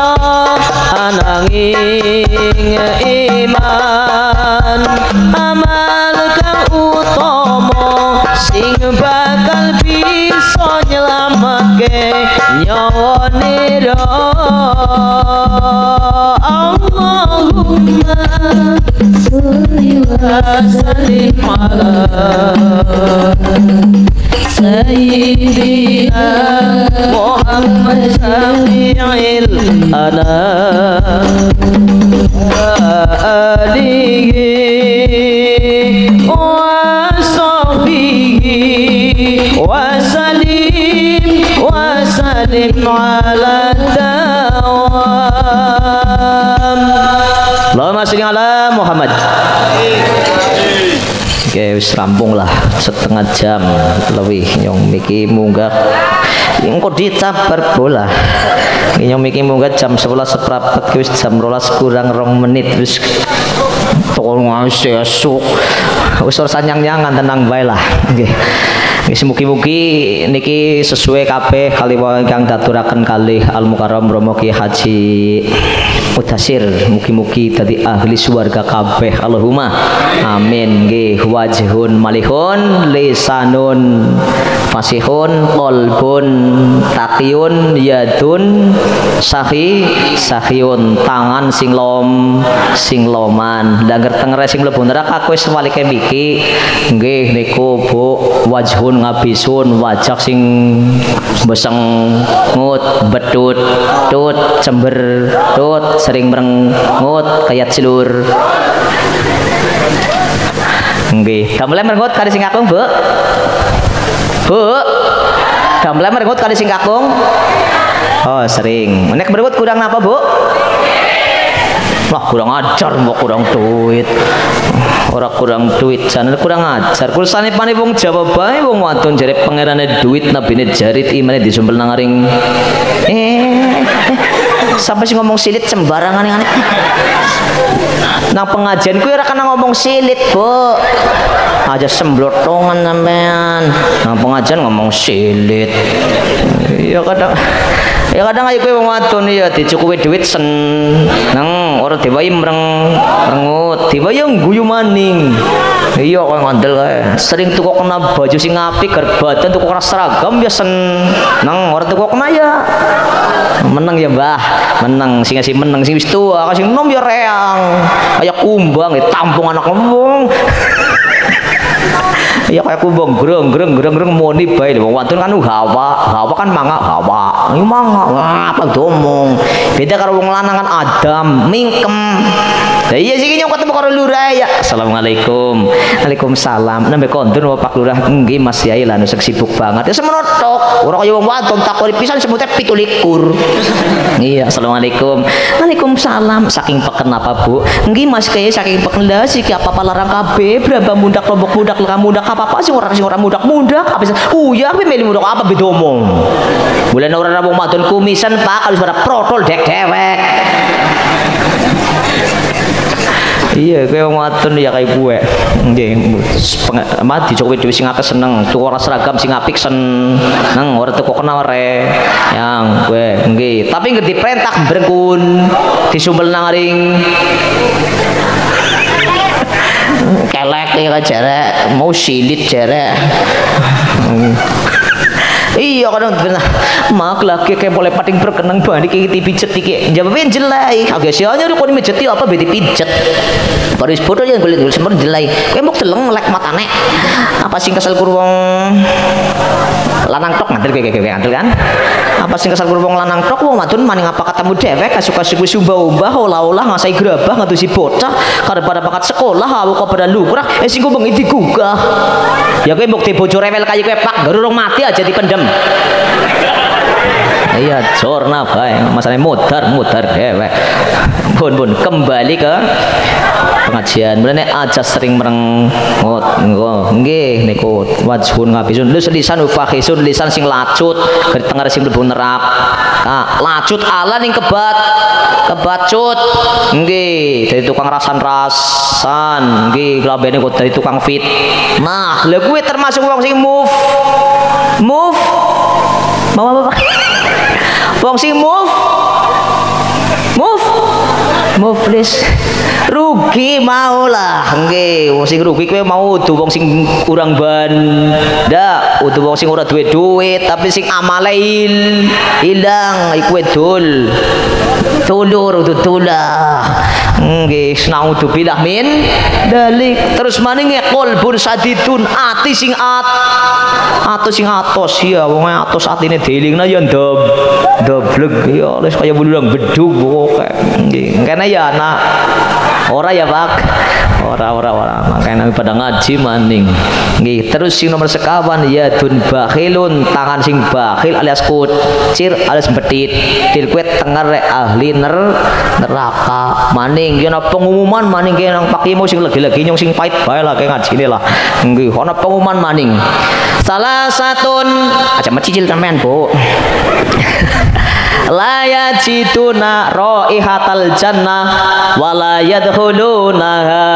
[SPEAKER 1] ananging iman amal kang utama sing bakal bisa nyelametke nyawa nira Allahumma sholli wa sallim ala Sayyidina Muhammad Syafi'il anam wa alihi wa sahbihi wa salim wa salim ala dawam Allahumma sholli ala Muhammad. Oke, wis rampung lah setengah jam lebih nyong miki munggah engko ditabar bola nyong miki munggah jam sebelas seprapat wis jam rolas kurang rong menit wis tolong esuk usur sanyang-nyangan tenang bae lah nggih. Wis mugi-mugi niki sesuai kabeh kali ingkang daturaken kalih Al Mukarram Romo Ki Haji Mudasir, mugi-mugi dadi ahli swarga kabeh Allahumma amin nggih. Wajhun malihun lisanun fasihun qalbun taqiyun yadun sahi sahiyun tangan sing lom sing loman danger tengere sing mlebu neraka wis walike miki nggih niku Bu. Wajhun ngabisun wajah sing besengut bedut tut cember tut sering merengut kayak cilur nggih. Damel merengut kali sing kakung Bu. Bu damel merengut kali sing kakung. Oh sering menek merengut kurang apa Bu? Wah kurang ajar mbok kurang duit. Ora kurang duit jan kurang ajar. Kursane pane wong Jawa bae wong wadon jare pangerane duit nabine jarit imane disumpel nang ring. Eh, eh sampai sih ngomong silit sembarangan aneh. Nang pengajian kuwi ora kena ngomong silit, Bu. Aja semblotongan sampean. Nang pengajian ngomong silit. Ya kadang ya kadang ayo kowe wong wadon ya dicukupi duit sen nang ora diwai mreng rengut diwai guyu maning. Iya kowe ngandel kae sering tuku kena baju sing apik gar badan tuku seragam ya sen nang ora tuku kena ya meneng ya Mbah meneng sing sing meneng sing wis tuwa sing nom ya reang kaya kumbang ditampung anak ngomong. Iya kayak kumbang greng greng greng greng moni bae wong wadon kan hawa hawa kan mangga hawa ini mangga apa domong beda karo wong lanang kan adam mingkem. Lah iya sih nyong ketemu karo lurah ya. Assalamualaikum. Waalaikumsalam. Nembe kondur Pak Lurah nggih Mas Yai lan sibuk banget. Ya semono tok. Ora kaya wong wadon takoni pisan semute pitu likur. Iya, Assalamualaikum. Waalaikumsalam. Saking peken apa Bu? Nggih Mas Yai saking peken lah sik apa-apa larang kabeh, berapa mundak lombok mundak lekam mundak apa-apa sing ora sing ora mundak-mundak. Apa oh ya kowe milih mundak apa beda omong. Mulane ora wong wadon kumisan Pak kalau pada protol dek dewek. Iya, kayak wong wadon ya kayak gue. Nggih, mati dicukupi dhewe sing akeh seneng, tuku ora seragam sing apik seneng, ora tuku kena ore. Yang gue nggih, tapi ngerti perintah brengkun disumpel nang ring. Kelek ya jare mau silit jare. Iya kadang pernah mak lagi kayak boleh pating perkenang balik kayak dipijet iki jawabnya jelai agak sianya udah kau dimijeti apa bedi pijet baris bodoh yang kulit dulu semua jelai kayak mau teleng melek matane apa sing kesal kurwong lanang tok ngantil kayak kayak ngantil kan apa sing kesal kurwong lanang tok wong wadon maning apa katamu dewek kasuka-suku sumba-umbah olah-olah ngasai gerabah ngatusi bocah kada pada bakat sekolah aku kok pada lukrah eh sing kumbang digugah ya kayak bukti bocor rewel kayak kayak Pak baru mati aja dipendem. Iya, corna bae, masalahnya mudar mudar dewek. Bun bun kembali ke pengajian. Mulane aja sering merengut engko nggih niku wajhun ngabisun lu lisan ufahisun lisan sing lacut ke tengah sing mlebu nerak. Nah, lacut ala ning kebat kebacut nggih dari tukang rasan-rasan nggih klambene kok dari tukang fit. Nah, lha kuwi termasuk wong sing move move mau apa Pak? Wong sing move move move please rugi mau lah nggih wong sing rugi kowe mau udu wong sing kurang ban ndak udu wong sing ora duwe duit tapi sing amale ilang iku dul tulur udu tulah nggih naudzu billah min dalik terus maning qalbun sadidun ati sing at atus sing atos ya wong atos atine delingna ya ndab ndablek ya wis kaya bululang bedug pokoke nggih kene ya anak ora ya Pak ora ora ora makanya pada ngaji maning nggih terus sing nomor sekawan ya dun bakhilun tangan sing bakhil alias kucir alias betit til kuwi tenger ahli ner neraka maning yen ana pengumuman maning ki nang pakimu sing lagi-lagi nyong sing pait bae lah kayak ngajine lah nggih ana pengumuman maning salah satun aja mencicil sampean Bu. La yajiduna raihatal jannah wa la yadkhulunaha.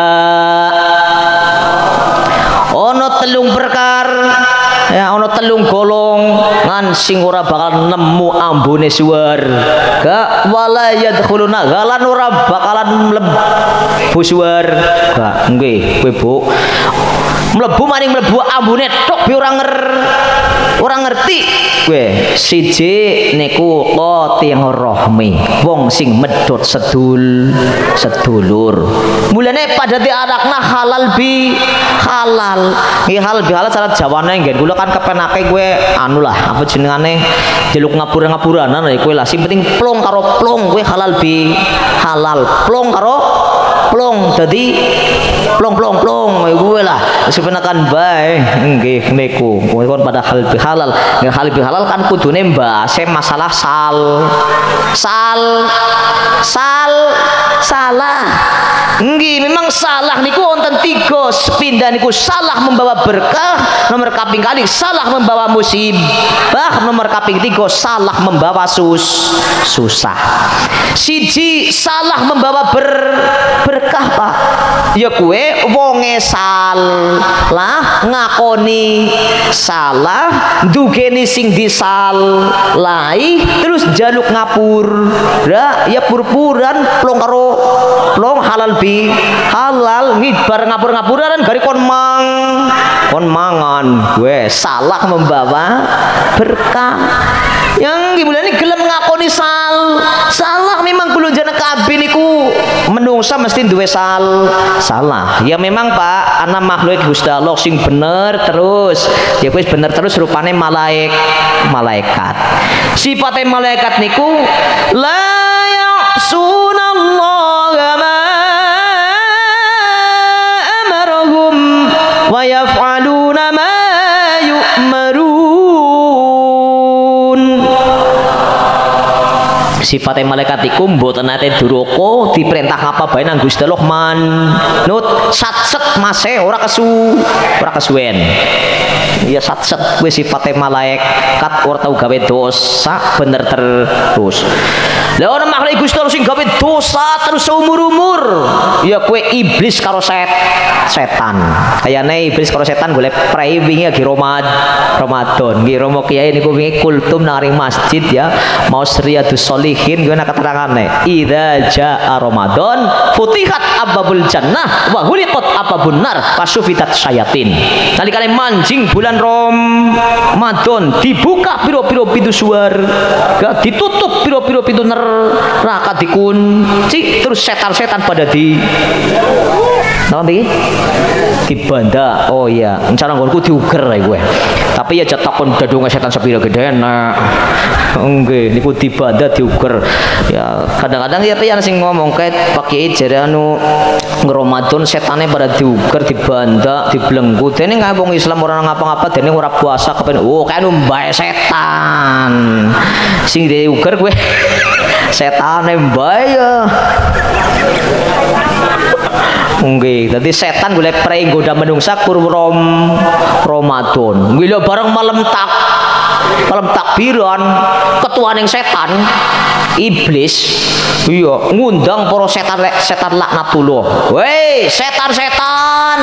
[SPEAKER 1] Ono telung perkar ya, ono telung golong ngan sing ora bakal nemu ambune swarga wala yadkhuluna lan ora bakalan mlebu swarga. Nggih kowe Bu, mlebu maning mlebu ambune tok bi ora nger ora ngerti kowe. Siji niku qati'ur rahmi, wong sing medhot sedul sedulur. Mulane padati anakna halal bi halal. Iki halal bi halal cara jawane nggen kula kan kepenake kowe anu lah apa jenengane jeluk ngapura-ngapuranan kowe lah sing penting plong karo plong kowe halal bi halal. Plong karo plong dadi plong plong plong kowe lah sepenakan bae nggih niku kon pada halal bi halal. Nggih halal bi halal kan kudune mbahase masalah sal sal sal salah. Nggih memang salah niku wonten tiga sepindah niku salah membawa berkah, nomor kaping kali salah membawa musibah, nomor kaping tiga salah membawa sus susah. Siji salah membawa ber berkah Pak, ya kue wonge salah ngakoni salah dugeni sing disalahi terus jaluk ngapur ya, ya purpuran plong karo plong halal bi halal ngibar ngapur-ngapuran gari kon mang kon mangan gue salah membawa berkah. Yang gimana gelem ngakoni sal salah memang kulo jana kabeh niku menungsa mesti duwe sal salah. Ya memang Pak ana makhluk Gusti Allah sing bener terus ya wis bener terus rupane malaik malaikat. Sifate malaikat niku la ya'sunallaha ma amarahum wa yaf'aluna ma yu'marun. Sifatnya malaikat iku mboten nate duraka diperintah apa bae nang Gusti Allah manut satset mase ora kesu ora kesuwen. Ya satset kuwi sifatnya malaikat ora tau gawe dosa bener terus. Lah ora makhluk Gusti Allah sing gawe dosa terus seumur-umur. Ya kowe iblis karo set setan. Kayane iblis karo setan golek prei wingi lagi Romad Ramadan. Nggih Romo Kiai niku wingi kultum nang masjid ya. Mau Riyadhus Shalihin gimana keterangane idza jaa Ramadan futihat abwabul jannah wa huliqat abwabun nar fasufitat syayatin. Nalikane manjing bulan Ramadan dibuka piro-piro pintu surga, ditutup piro-piro pintu neraka dikunci, terus setan-setan pada di nanti dibanda. Oh iya cara nggonku diuger ya gue, tapi ya cetakon dadonge setan sepira gedean nah nggih niku dibanda diuger. Ya kadang-kadang ya pian sing ngomong kayak pakai jare anu Ramadan setane pada diuger dibanda dibelenggu dene ngabung Islam ora ngapa-ngapa dene ora puasa kepen oh kae mbae setan sing diuger gue setane mbae ya. Nggih, dadi setan golek prei nggoda menungsa kur rom Ramadan. Nggih lho bareng malam tak malam takbiran ketuaning setan iblis iya ngundang para setan setan laknatullah. Woi, setan-setan.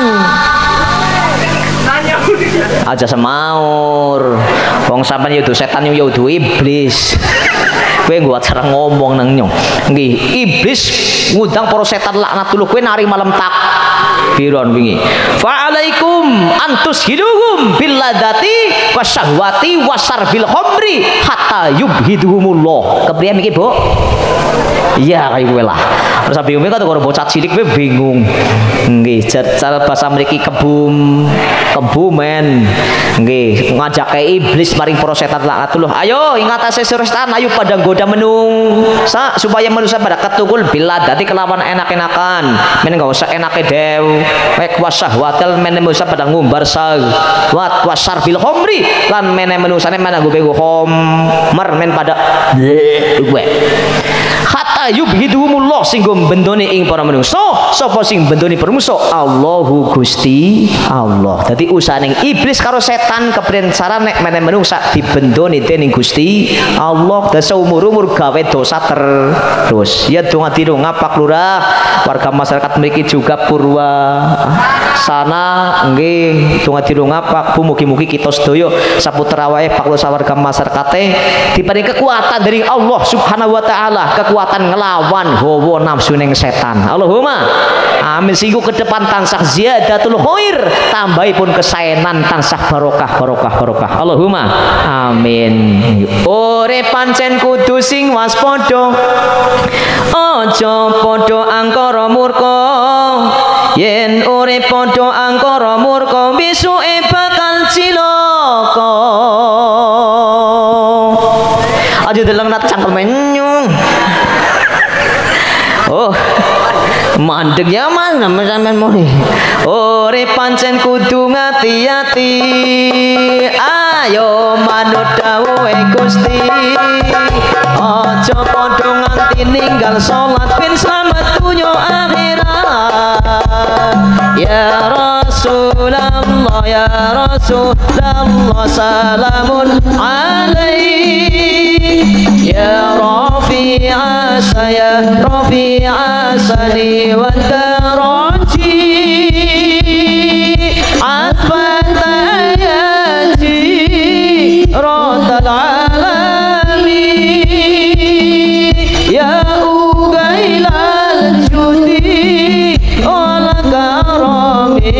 [SPEAKER 1] Aja semaur. Wong sampean yo setan yo yo iblis. Kowe nggo cara ngomong nang nyong. Nggih, iblis ngundang para setan laknatullah kowe nari malam takbiran wingi. Fa'alaikum antus hiduhum bil ladati wasyahwati wasarbil khamri hatta yubhiduhumullah. Kepriye iki, Bu? Iya kayak gue lah. Terus bingung kan kalau bocah cilik gue bingung. Nggih, cara bahasa mriki kebum, kebumen. Nggih, ngajak ke iblis maring para setan laknatullah. Ayo ingat ase setan ayo pada goda menung sa, supaya manusia pada ketukul bila dadi kelawan enak-enakan. Men enggak usah enake dew. Wek wasahwatal men manusia pada ngumbar sah. Wat wasar bil khamri lan men manusane men nggo bego khom mer men pada gue. hatta yubhidumullah sing bendone ing para manungsa. Sapa sing bendone permusuh? Allahu Gusti Allah. Dadi usahane iblis karo setan kepriyen sarane nek meneh manungsa dibendone dening Gusti Allah. Dasa umur-umur gawe dosa terus. Ya donga tiru ngapak lurah warga masyarakat mriki juga purwa sana nggih donga tiru ngapak mugi-mugi kita sedaya saputra wae paklo sawarga masyarakate diparing kekuatan dari Allah Subhanahu wa taala, kekuatan ngelawan hawa nafsu ning setan. Allahumma amin. Singgu ke depan tansah ziyadatul khair, tambahipun kesaenan tansah barokah barokah barokah. Allahumma amin. Urip pancen kudu sing waspada, aja padha angkara murka. Yen urip padha angkara murka besuke bakal cilaka. Aja deleng nat cangkem menyung. Oh mandeg ya mas sampean muni. Urip pancen kudu ngati-ati, ayo manut dawuhe Gusti. Aja padha nganti ninggal salat ben slamet dunya akhirat. Ya Rasulullah ya Rasulullah salamun alaik ya Rafi'a saya Rafi'a sani wa daraji atfatayaji radal alami ya ugailal judi wal karami.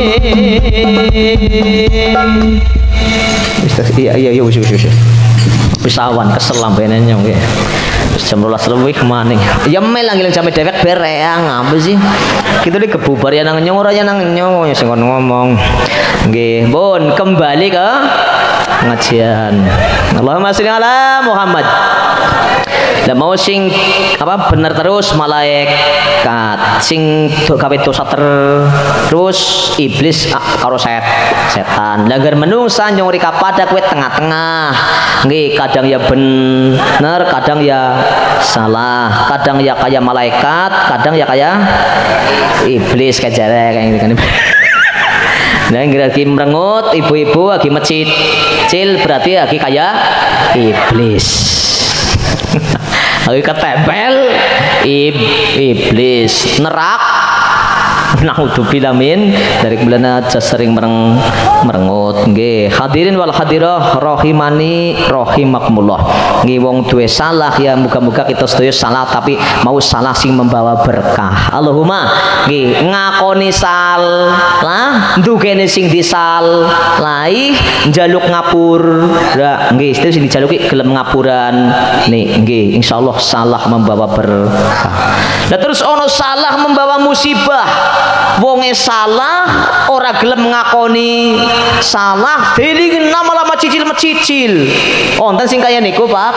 [SPEAKER 1] Iya iya iya wis wis wis. Pisawan kesel lambene nyong nggih. Jam dua belas lebih maning. Ya melang ngiling jame dewek bereang apa sih? Kita di kebubar ya nang nyong ora ya nang nyong sing ngomong. Nggih, Bun, kembali ke pengajian. Allahumma sholli ala Muhammad. Lah mau sing apa bener terus malaikat sing gawe dosa terus iblis karo set setan. Langgar menungsa nyong rika pada kowe tengah-tengah. Nggih, kadang ya bener, kadang ya salah, kadang ya kayak malaikat, kadang ya kayak iblis kejare kayak gitu kan. Nah, lagi merengut, ibu-ibu lagi masjid cil berarti lagi kayak iblis. Lagi ketempel ib iblis nerak. Naudzubillah min dari bulan aja sering mereng merengut nggih. Hadirin wal hadirah rahimani rahimakumullah. Nggih wong duwe salah ya muga-muga kita sedaya salah tapi mau salah sing membawa berkah. Allahumma nggih ngakoni salah ndugene sing disalahi njaluk ngapur. Lah nggih sedaya sing dijaluki gelem ngapuran nih nggih insyaallah salah membawa berkah. Nah terus ono salah membawa musibah. Wonge salah ora gelem ngakoni salah deling lama-lama cicil-cicil. Wonten sing kaya niku, Pak.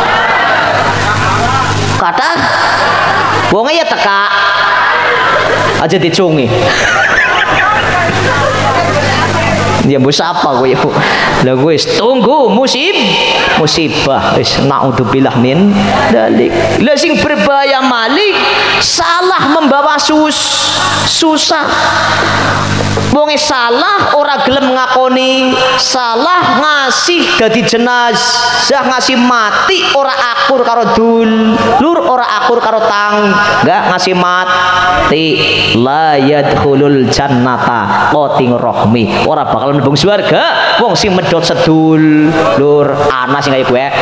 [SPEAKER 1] Kata wonge ya teka aja dicungi. Ya mbok sapa kowe Bu? Lah wis tunggu musib musibah wis naudzubillah min dalik. Lah sing berbahaya malik salah membawa sus susah. Wonge salah ora gelem ngakoni salah ngasih dadi jenazah ngasih mati ora akur karo dulur ora akur karo tangga ngasih mati la yadkhulul jannata qating rahmi ora bakal mlebu swarga wong sing medhot sedulur ana sing kaya kowe.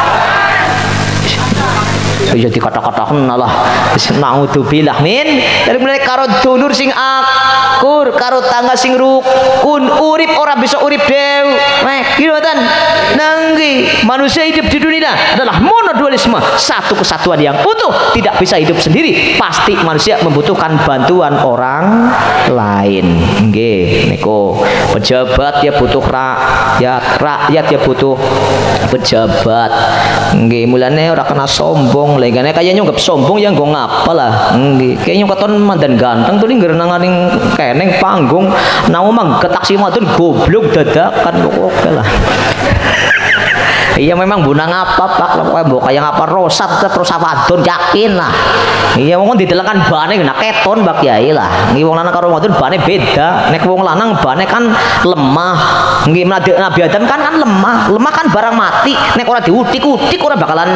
[SPEAKER 1] Iya dikata-katakan Allah naudzubillah min dari mulai karo dulur sing akur karo tangga sing rukun urip ora bisa urip dew meh kiratan nanggi manusia hidup di dunia adalah monodualisme satu kesatuan yang utuh tidak bisa hidup sendiri pasti manusia membutuhkan bantuan orang lain nggih niku pejabat ya butuh rakyat rakyat ya butuh pejabat nggih mulane ora kena sombong legane kayaknya nggak sombong yang gue ngapa lah kayaknya katon mandan ganteng tuh nih ngerenanganing keneng panggung nama mang ke taksi motor goblok dadakan oke lah Iya memang bunang apa pak, mbok kayak apa rosat terus wadon yakin lah. Iya wong didelengkan bane nak keton Mbak Kiai lah. Nggih wong lanang karo wadon bane beda. Nek wong lanang bane kan lemah. Nggih Nabi Adam kan kan lemah. Lemah kan barang mati. Nek ora diutik-utik ora bakalan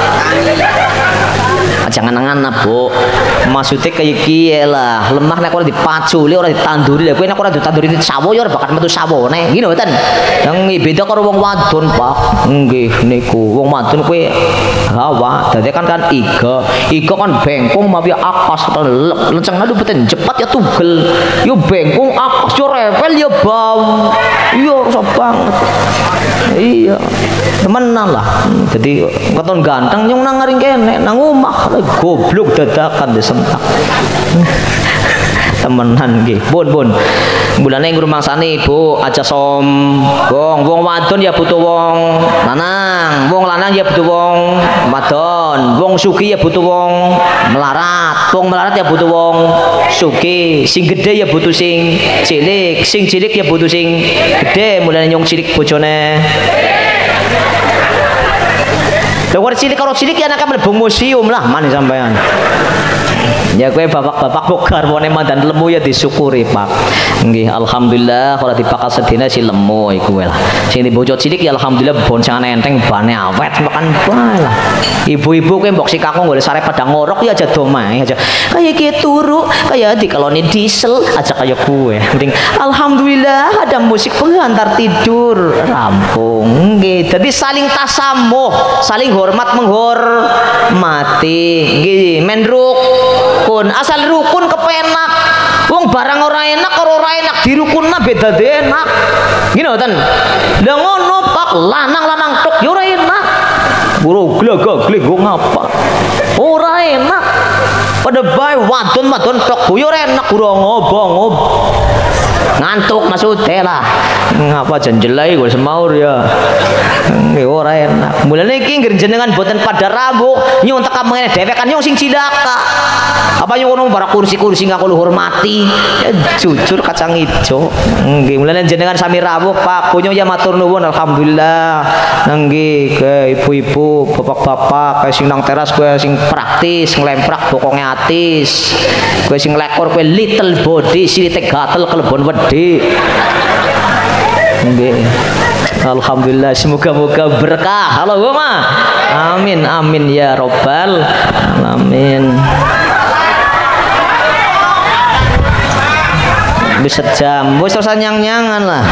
[SPEAKER 1] jangan nganap bu, maksudnya kayak kie lah, lemah nek ora dipaculi ora ditanduri lah, kowe nek ora ditanduri di sawo ya ora bakal metu sawone, gini mboten. Yang beda karo wong wadon pak, nggih niku wong wadon kowe hawa, dadi kan kan iga, iga kan bengkong mawi akas lenceng aduh beten cepat ya tugel, yo bengkong akas yo repel yo bau, yo rusak banget, iya temenan lah, jadi keton ganteng yang nang ngaring kene nang omah goblok dadakan disentak temenan nggih pun pun bulane ngrumangsani Bu aja som wong wong wadon ya butuh wong lanang wong lanang ya butuh wong wadon wong sugih ya butuh wong melarat wong melarat ya butuh wong sugih sing gede ya butuh sing cilik sing cilik ya butuh sing gede mulane nyong cilik bojone. Lha cilik karo cilik ya nek mlebu museum lah man sampean. Ya kowe bapak-bapak kok garwane mandan lemu ya disyukuri Pak. Nggih alhamdulillah ora dipakat sedina si lemu iku lah. Sing bocah cilik ya alhamdulillah boncengan enteng bane awet makan bae lah. Ibu-ibu kowe mbok sikakmu golek sare padang ngorok ya aja domae aja. Kayak ki turu kayak dikaloni diesel aja kayak kowe. Penting alhamdulillah ada musik penghantar tidur rampung. Nggih dadi saling tasamuh, saling hormat menghormati. Nggih men rukun asal rukun kepenak wong barang ora enak karo ora enak dirukunna beda enak gini mboten lha ngono Pak lanang-lanang tok ya ora enak buru glagag go ngapa ora enak pada bae wadon-wadon tok ya ora enak buru ngobong-ngob ngantuk maksudnya lah ngapa jenjelai gue semaur ya nggih ora enak mulane iki nggih jenengan boten pada rabu nyuwun tekap mengene dhewek kan nyong sing cilaka apa nyuwun ngono para kursi-kursi ngaku hormati ya jujur kacang ijo nggih mulane jenengan sami rawuh Pak punyo ya matur nuwun alhamdulillah nggih ke ibu-ibu bapak-bapak kae sing nang teras kowe sing praktis nglemprak bokonge atis kowe sing lekor kowe little body silite gatel kelebon wedi nggih alhamdulillah semoga-moga berkah Allahumma amin amin ya robbal alamin. Bisa jam wis terus nyang-nyangan lah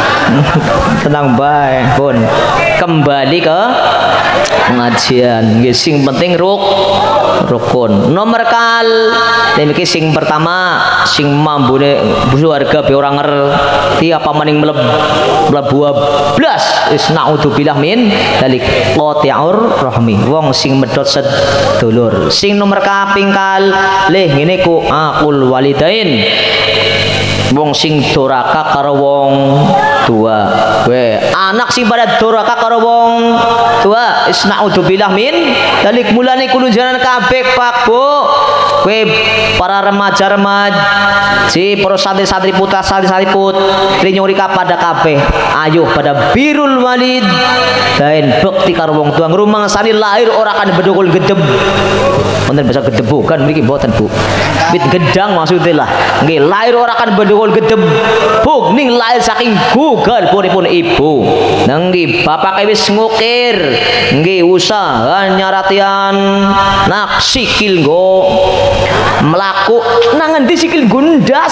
[SPEAKER 1] tenang bae pun kembali ke pengajian nggih sing penting ruk rukun nomor kal niki sing pertama sing mambune keluarga be ora ngerti apa maning mlebu blas wis naudzubillah min dalik qati'ur rahmi wong sing medhot sedulur sing nomor kaping kal leh ngene ku aqul walidain wong sing duraka karo wong tua we anak sing pada duraka karo wong tua isnaudzubillah min dalik mulane kudu jalan kabeh Pak Bu we para remaja-remaja si para santri-santri putra santri-santri putri nyuri pada kabeh ayo pada birul walid dan bekti karo wong tua ngrumangsani lahir ora kan bedogol gedeb wonten bahasa gedebukan mriki mboten Bu wit gedang maksudnya lah nggih lahir ora kan bedogol gedeb buk ning lahir saking gugal pun ibu nggih bapak wis ngukir nggih usaha nyaratian nak sikil nggo melaku nang endi sikil gundas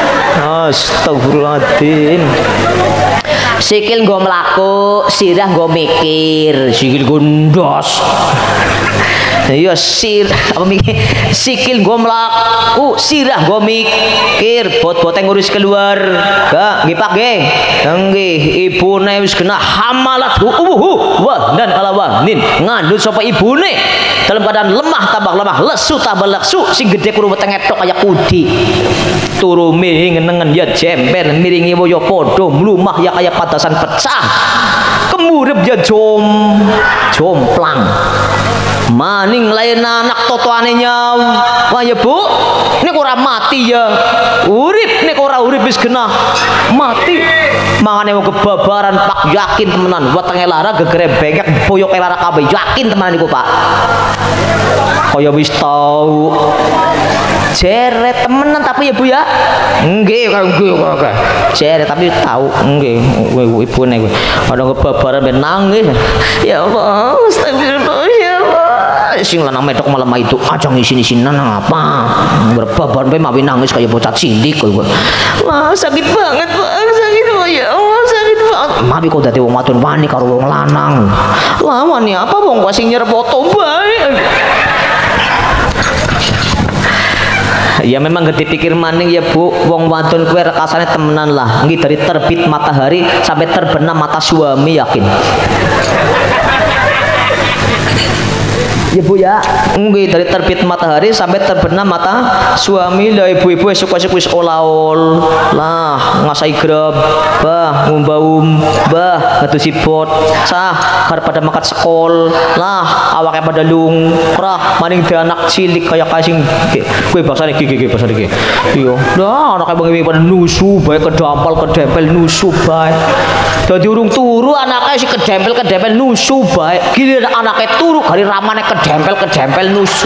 [SPEAKER 1] astagfirullahaladzim sikil nggo melaku sirah nggo mikir sikil gundas iya sir apa mikir sikil nggo melaku sirah nggo mikir bot-bote ngurus keluar gak nggih Pak nggih nggih ibune wis kena hamalat ubuhu wah dan alawanin ngandut sapa ibune dalam keadaan lemah tambah lemah lesu tambah lesu sing gede kudu tengetok kaya kudi turu ngenengen ya jember miringi waya padha mlumah ya kaya padasan pecah kemurip ya jom jomplang maning lain anak totoane nyawa wah ya Bu nek ora mati ya urip nek ora urip wis genah mati mangane mau kebabaran Pak, yakin temenan wetenge lara gegere bengek boyoke lara kabeh, yakin temenan niku Pak. Kaya wis tau jeret temenan tapi ya Bu ya nggih nggih kok jeret tapi tahu nggih ibune kuwi ana kebabaran ben nangis ya Allah astagfirullah ya Allah sing lanang medok malam itu aja ngisin-isinan apa berbabaran pe mawi nangis kaya bocah cilik kowe wah sakit banget Pak sakit banget ya Allah sakit banget mawi kok dadi wong wadon wani karo wong lanang wah wani apa wong sing nyerep foto bae. Ya memang gede pikir maning ya Bu, wong wadon kue rekasane temenan lah. Nggih dari terbit matahari sampai terbenam mata suami yakin. Ya Bu ya, nggih dari terbit matahari sampai terbenam mata suami lah ibu-ibu suka-suka wis olaol lah ngasai grab bah ngumbaum bah ngedusi bot sah karep pada makat sekol lah awake pada lung krah maning di anak cilik kayak kasing kowe baksane iki iki basane iki iya dah anake bengi pada nusu bae kedampal kedempel nusu bae dadi urung turu anake si kedempel kedempel nusu bae giliran anake turu gari ramane kedempel kedempel nusu.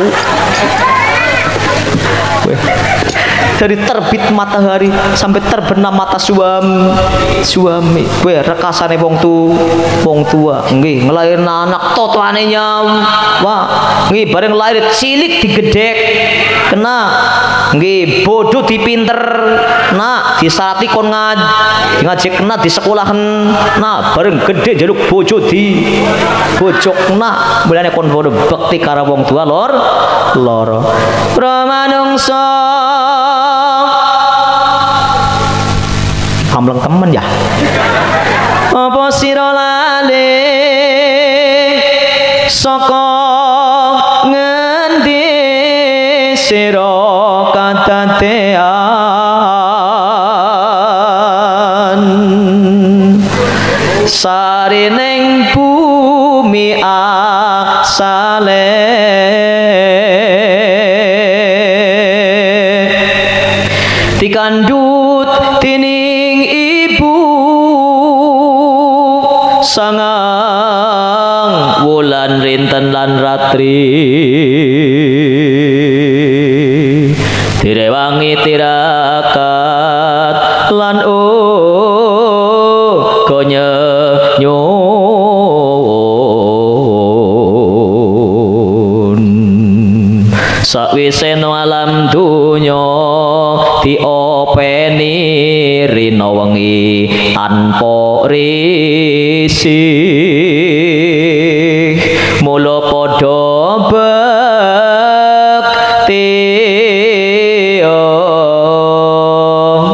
[SPEAKER 1] Dari terbit matahari sampai terbenam mata suami suami gue rekasane wong tu wong tua nggih ngelahirin anak totoane nyam wah nggih bareng lahir cilik digedek kena nggih bodoh dipinter nah disarati kon ngaj ngajek kena di sekolahan nah bareng gede jaluk bojo di bojok nah mulane kon bodoh bekti karo wong tua lor loro pramanungsa amleng temen ya apa sira lali saka ngendi sira kadadean sarining bumi asale dikandut tining ibu sangang wulan rinten lan ratri direwangi tirakat lan uga nyun sakwise no alam dunya diopeni rina wengi tanpa risih mula padha bekti oh,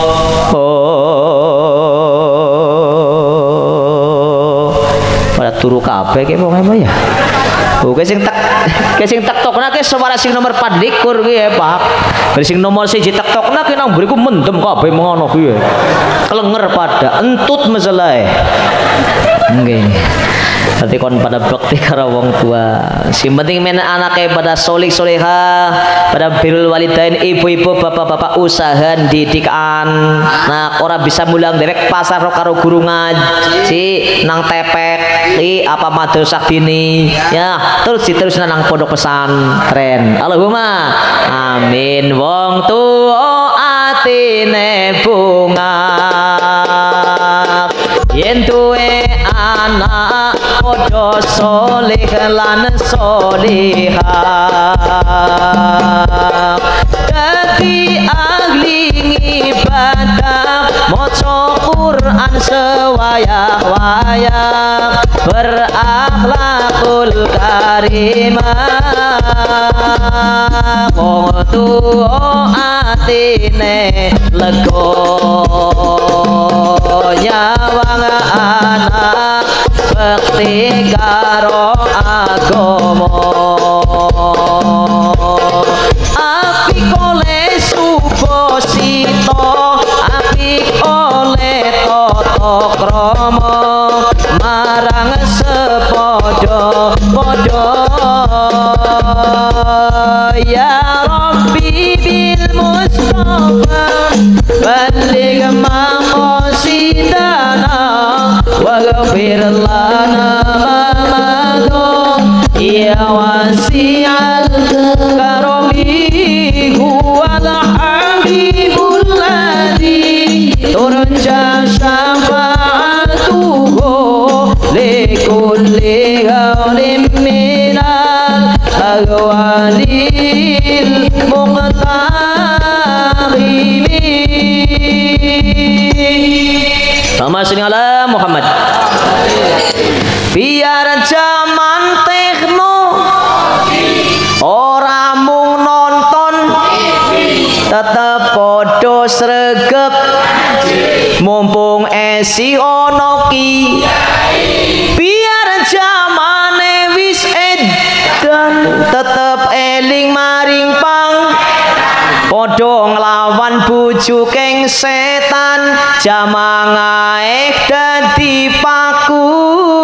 [SPEAKER 1] oh. Pada turu kabeh ki wong apa ya oke sing tak ke sing tiktokna ke suara sing nomor empat likur ki ya Pak. Dari sing nomor siji tiktokna ki nang mburiku mendem kabeh ngono ki ya. Kelenger pada entut masalah. Nggih. Berarti kon pada bakti karo wong tua. Sing penting men anake pada solih solehah, pada birrul walidain, ibu-ibu, bapak-bapak usaha didikan. Nah, ora bisa mulang dewek pasar karo guru ngaji, nang tepek, li apa madrasah dini. Ya, terus diterusna nang pondok pesantren. Allahumma amin. Wong tuwa atine bunga. Yen duwe anak padha soleh lan solihah dadi ahli ibadah maca Quran sewayah-wayah berakhlakul karimah wong tuwa atine lega nyawang anak bekti karo agama apik oleh subasita apik oleh tata krama marang sepadha-padha ya Rabbi bil Mustafa baligh maqasidana waghfir lana ma madha ya wasi'al karami huwal habibul ladzi turja syafa'atuhu likulli ghawlim minal aghwalil muqtarimin. Sama sini ala Muhammad. Biar zaman tekno ora mung nonton tetep podo sregep mumpung esi ono ki biar zamane wis edan tetep eling maring pang podo nglawan bujukeng setan jamangae dadi paku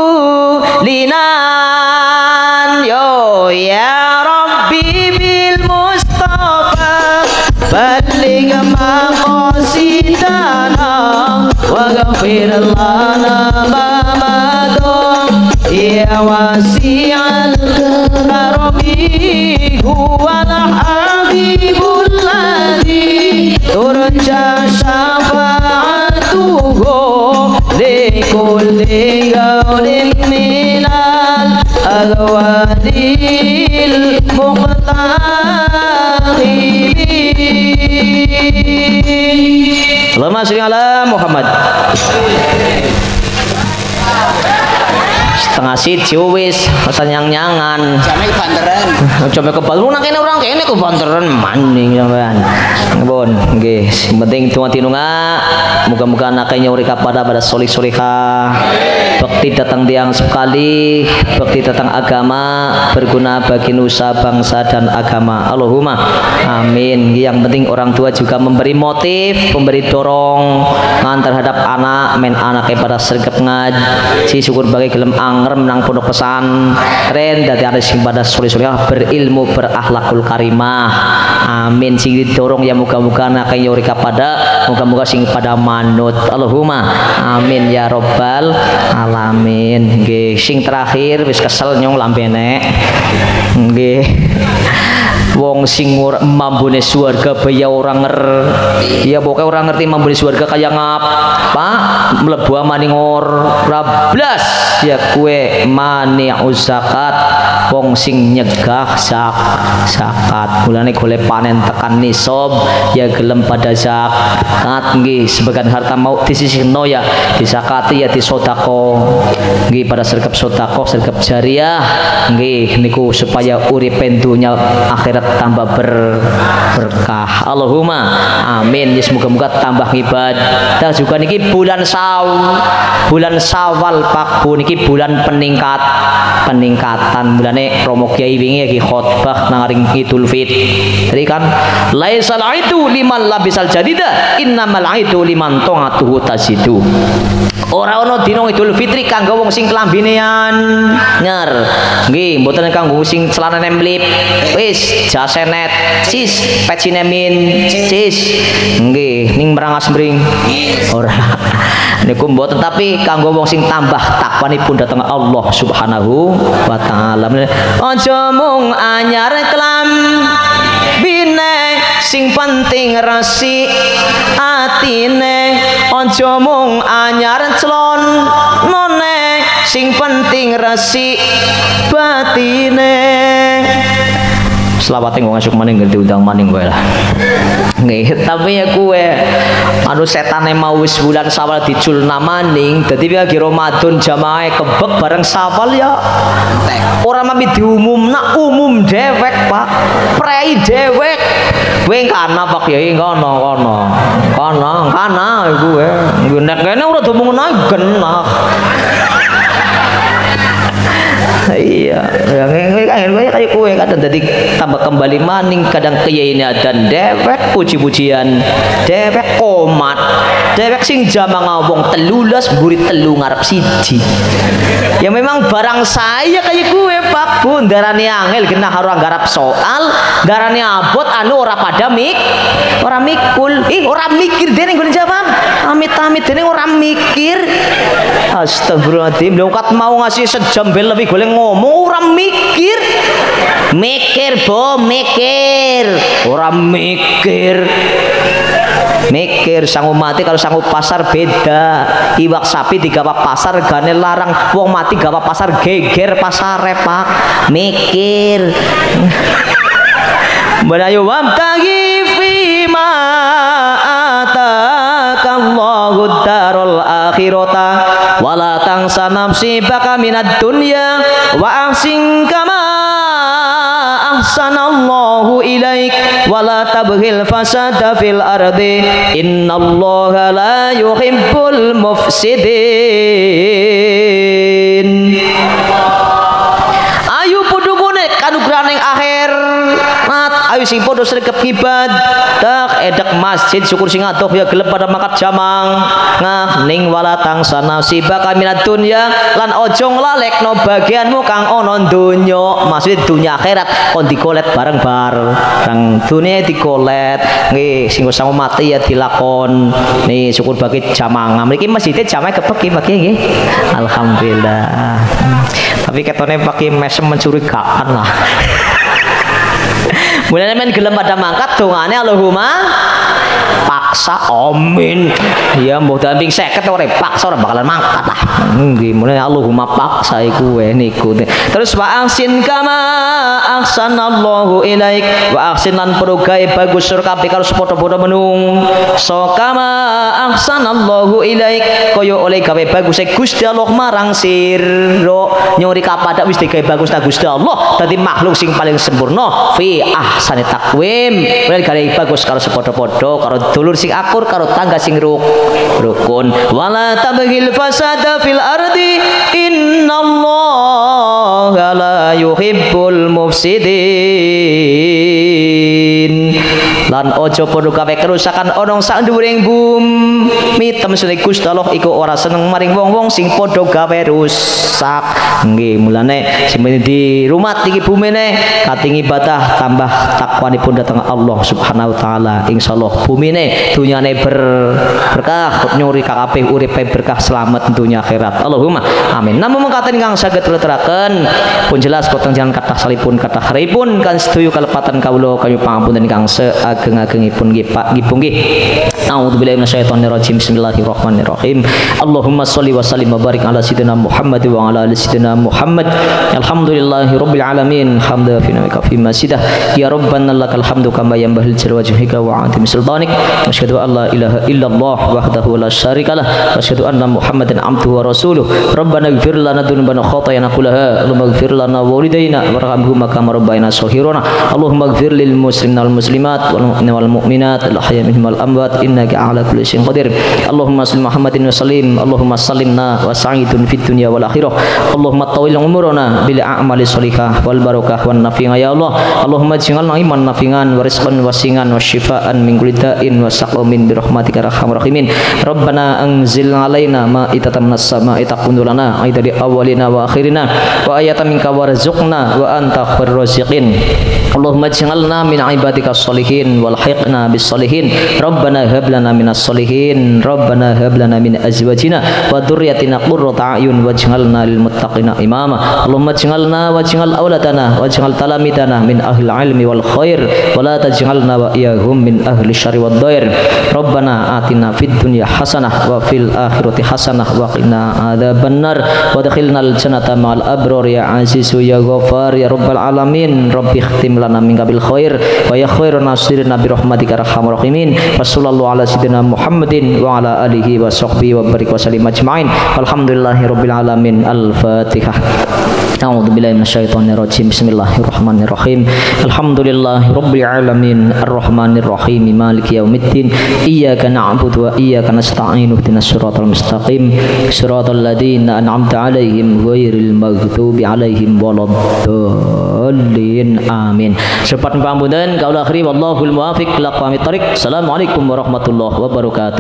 [SPEAKER 1] linan yo ya Rabbi bil Mustafa balligh maqasidana waghfir lana ma madha ya wasi'al karami huwal habibul ladzi turja syafa'atuhu likulli ghawlin minal aghwalil muqtarimin. Allahumma sholli ala Muhammad. Setengah siji wis nyang-nyangan. Jame kebanteran. Jame kebanteran. Lu nang kene orang kene kebanteran maning sampean. Ngebon nggih, sing penting donga tinunga muga-muga anake nyuri kapada pada solih-solihah. Bekti datang tiang sekali, bekti datang agama berguna bagi nusa bangsa dan agama. Allahumma amin. Yang penting orang tua juga memberi motif, memberi dorong ngan terhadap anak men anake pada sregep ngaji syukur bagi gelem angrem nang pondok pesantren dadi ana sing pada soleh-solehah berilmu berakhlakul karimah. Amin. Sing didorong ya muga-muga anake nyuri kapada muga-muga sing pada manut. Allahumma amin ya robbal alamin. Nggih, sing terakhir wis kesel nyong lambene. Nggih. Wong sing ora mambune swarga baya orang ngerti. Ya pokoke orang ngerti mambune swarga kaya ngapa? Mlebu maning ora blas ya kue mani'uz zakat. Wong sing nyegah zak zakat. Mulane golek panen tekan nisab ya gelem pada zakat nggih sebagian harta mau disisihno ya disakati ya disodako nggih pada sergap sodako sergap jariah nggih niku supaya uripen dunya akhirat tambah ber berkah. Allahumma amin. Ya semoga-moga tambah ibadah juga niki bulan saw bulan Syawal Pak Bu niki bulan peningkat peningkatan bulane Romo Kiai wingi iki khotbah nang ring Idul Fitri. Jadi kan laisal aitu liman labisal jadida innamal aitu liman ta'atuhu tazidu. Ora ana dina Idul Fitri kanggo wong sing klambine anyar. Nggih, mboten kanggo sing celanane mlip. Wis jasenet sis pecine min sis. Nggih, ning merangas mring. Ora. Niku mboten tapi kanggo wong sing tambah takwanipun dhateng Allah Subhanahu wa taala. Aja mung anyar klambine sing penting resik atine. Aja mung anyar celonone sing penting resik batine. Selawate wong asuk maning ngerti undang maning wae lah. Nggih, tapi ya kue anu setane mau wis bulan Syawal diculna maning, dadi iki Ramadan jamaah kebek bareng Syawal ya. Ora mami diumumna umum dewek, Pak. Prei dewek. Kowe kana Pak Kiai kono kono. Kono kana kuwe. Nek kene ora domongna genah. Iya, ya kowe kayak kue kadang jadi tambah kembali maning kadang kayaknya dan dewek puji-pujian dewek komat dewek sing jamang ngomong telulas burit telu ngarep siji ya memang barang saya kayak kue Pak Bun darani angel kena harus garap soal darani abot anu ora pada mik ora mikul ih ora mikir dene nggon jawab amit-amit dene ora mikir astagfirullahaladzim longkat mau ngasih sejam bel lebih boleh ngomong orang mikir mikir bo mikir orang mikir mikir sanggup mati kalau sanggup pasar beda iwak sapi digawa pasar gane larang wong mati gawa pasar geger pasar repak mikir berayu wabtagi fima atakallahu darul akhirata wala tangsa nafsibaka minad dunya wa ahsin kama ahsanallahu ilaik wala tabghil fasada fil ardi innallaha la yuhibbul mufsidin. Ayo podo bonek kanugraning akhir ayo sing podo sregep ngibad tak edek masjid syukur sing adoh ya gelem pada makat jamang ngah ning wala tangsa nasibaka minad dunya lan ojo nglalekno bagianmu kang ana donya maksud dunya akhirat kon dikolet bareng-bareng kang dunya dikolet nggih sing wis mati ya dilakon nih syukur bagi jamang mriki masjidnya jamang kepeki bagi nggih alhamdulillah tapi ketone pakai mesem mencurigakan lah. Mulane men gelem pada mangkat dongane Allahumma paksa amin ya mbok damping seket ora paksa ora bakalan mangkat lah nggih mulane Allahumma paksa iku we niku terus wa ahsin kama ahsanallahu ilaik wa ahsin lan gawe bagus sur kabeh karo sepodo-podo menung so kama ahsanallahu ilaik kaya oleh gawe bagus Gusti Allah marang sira nyuri kapada wis digawe bagus ta Gusti Allah dadi makhluk sing paling sempurna fi ahsani takwim mulane gawe bagus karo sepodo-podo karo dulur sing akur karo tangga sing ruk rukun wala tabghil fasada fil ardi innallaha la yuhibbul mufsidin lan ojo padha gawe kerusakan ana sak dhuwuring bumi temsune Gusti Allah iku ora seneng maring wong-wong sing padha gawe rusak nggih mulane sing di rumah iki bumine kating ibadah tambah takwanipun dhateng Allah Subhanahu wa taala insyaallah bumine dunyane ber berkah nyuri kabeh uripe berkah selamat dunya akhirat Allahumma amin namun mengkaten kang saged tuleteraken pun jelas kotong jangan kathah salipun kathah haripun kan setuju kalepatan kawula kayu pangapunten kang seageng-agengipun nggih Pak nggih nggih a'udzubillahi minasyaitonir rajim bismillahirrahmanirrahim Allahumma sholli wa sallim wa barik ala sayyidina Muhammad wa ala ali sayyidina Muhammad alhamdulillahi rabbil alamin hamdan fi namika fi masidah ya rabbana lakal hamdu kama yanbaghi li wajhika wa 'azimi sultanik asyhadu an la ilaha illallah wahdahu la syarikalah wa asyhadu anna muhammadan abduhu wa rasuluh rabbana ighfir lana dzunubana khatayana kullaha allahumma ighfir lana wa walidayna warhamhuma kama rabbayana shaghirana allahumma ighfir lil muslimina wal muslimat wal mu'minina wal mu'minat al ahya minhum wal amwat innaka ala kulli syai'in qadir allahumma salli muhammadin wa sallim allahumma sallimna wa sa'idun fid dunya wal akhirah allahumma tawil umurana bil a'mali sholihah wal barakah wan nafi'ah ya allah allahumma ij'alna iman nafi'an wa rizqan wasingan wa shifaan min kulli da'in wa saqamin bi rahmatika arhamar rahimin rabbana anzil alaina ma'idatan minas sama'i takunu lana aidadi awwalina wa akhirina wa ayatan minka warzuqna wa anta khairur raziqin Allahumma ij'alna min ibadika sholihin wal hiqna bis sholihin rabbana hab lana minas sholihin rabbana hab lana min azwajina wa dzurriyyatina qurrata a'yun waj'alna lil muttaqina imama Allahumma ij'alna waj'al auladana waj'al talamidana min ahli ilmi wal khair wa la taj'alna wa iyahum min ahli syarri wad dhair rabbana atina fid dunya hasanah wa fil akhirati hasanah wa qina adzabannar wa adkhilnal jannata ma'al abrar ya azizu ya ghafar ya rabbal alamin rabbi khtim lana min qabil khair wa ya khairun nasirina bi rahmatika arhamar rahimin wa sallallahu ala sayyidina Muhammadin wa ala alihi wa sahbihi wa barik wa sallim ajmain walhamdulillahi rabbil alamin al-fatihah a'udzu billahi minasyaitonir rajim bismillahirrahmanirrahim alhamdulillahi rabbil alamin arrahmanir rahim maliki yaumiddin iyyaka na'budu wa iyyaka nasta'in ihdinas siratal mustaqim siratal ladzina an'amta 'alaihim ghairil maghdubi 'alaihim waladdallin dhalin. Amin. Sepat pambudan kaula akhiri wallahul muwaffiq ila aqwamit thoriq. Assalamualaikum warahmatullahi wabarakatuh.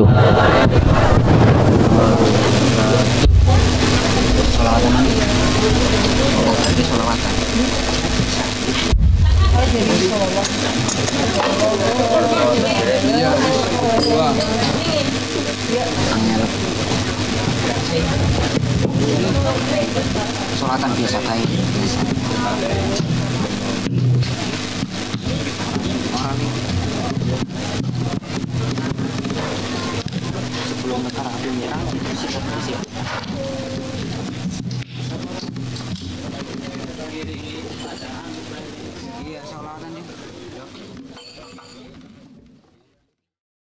[SPEAKER 2] Suratan biasa kayak biasa. Sebelum negara api merah,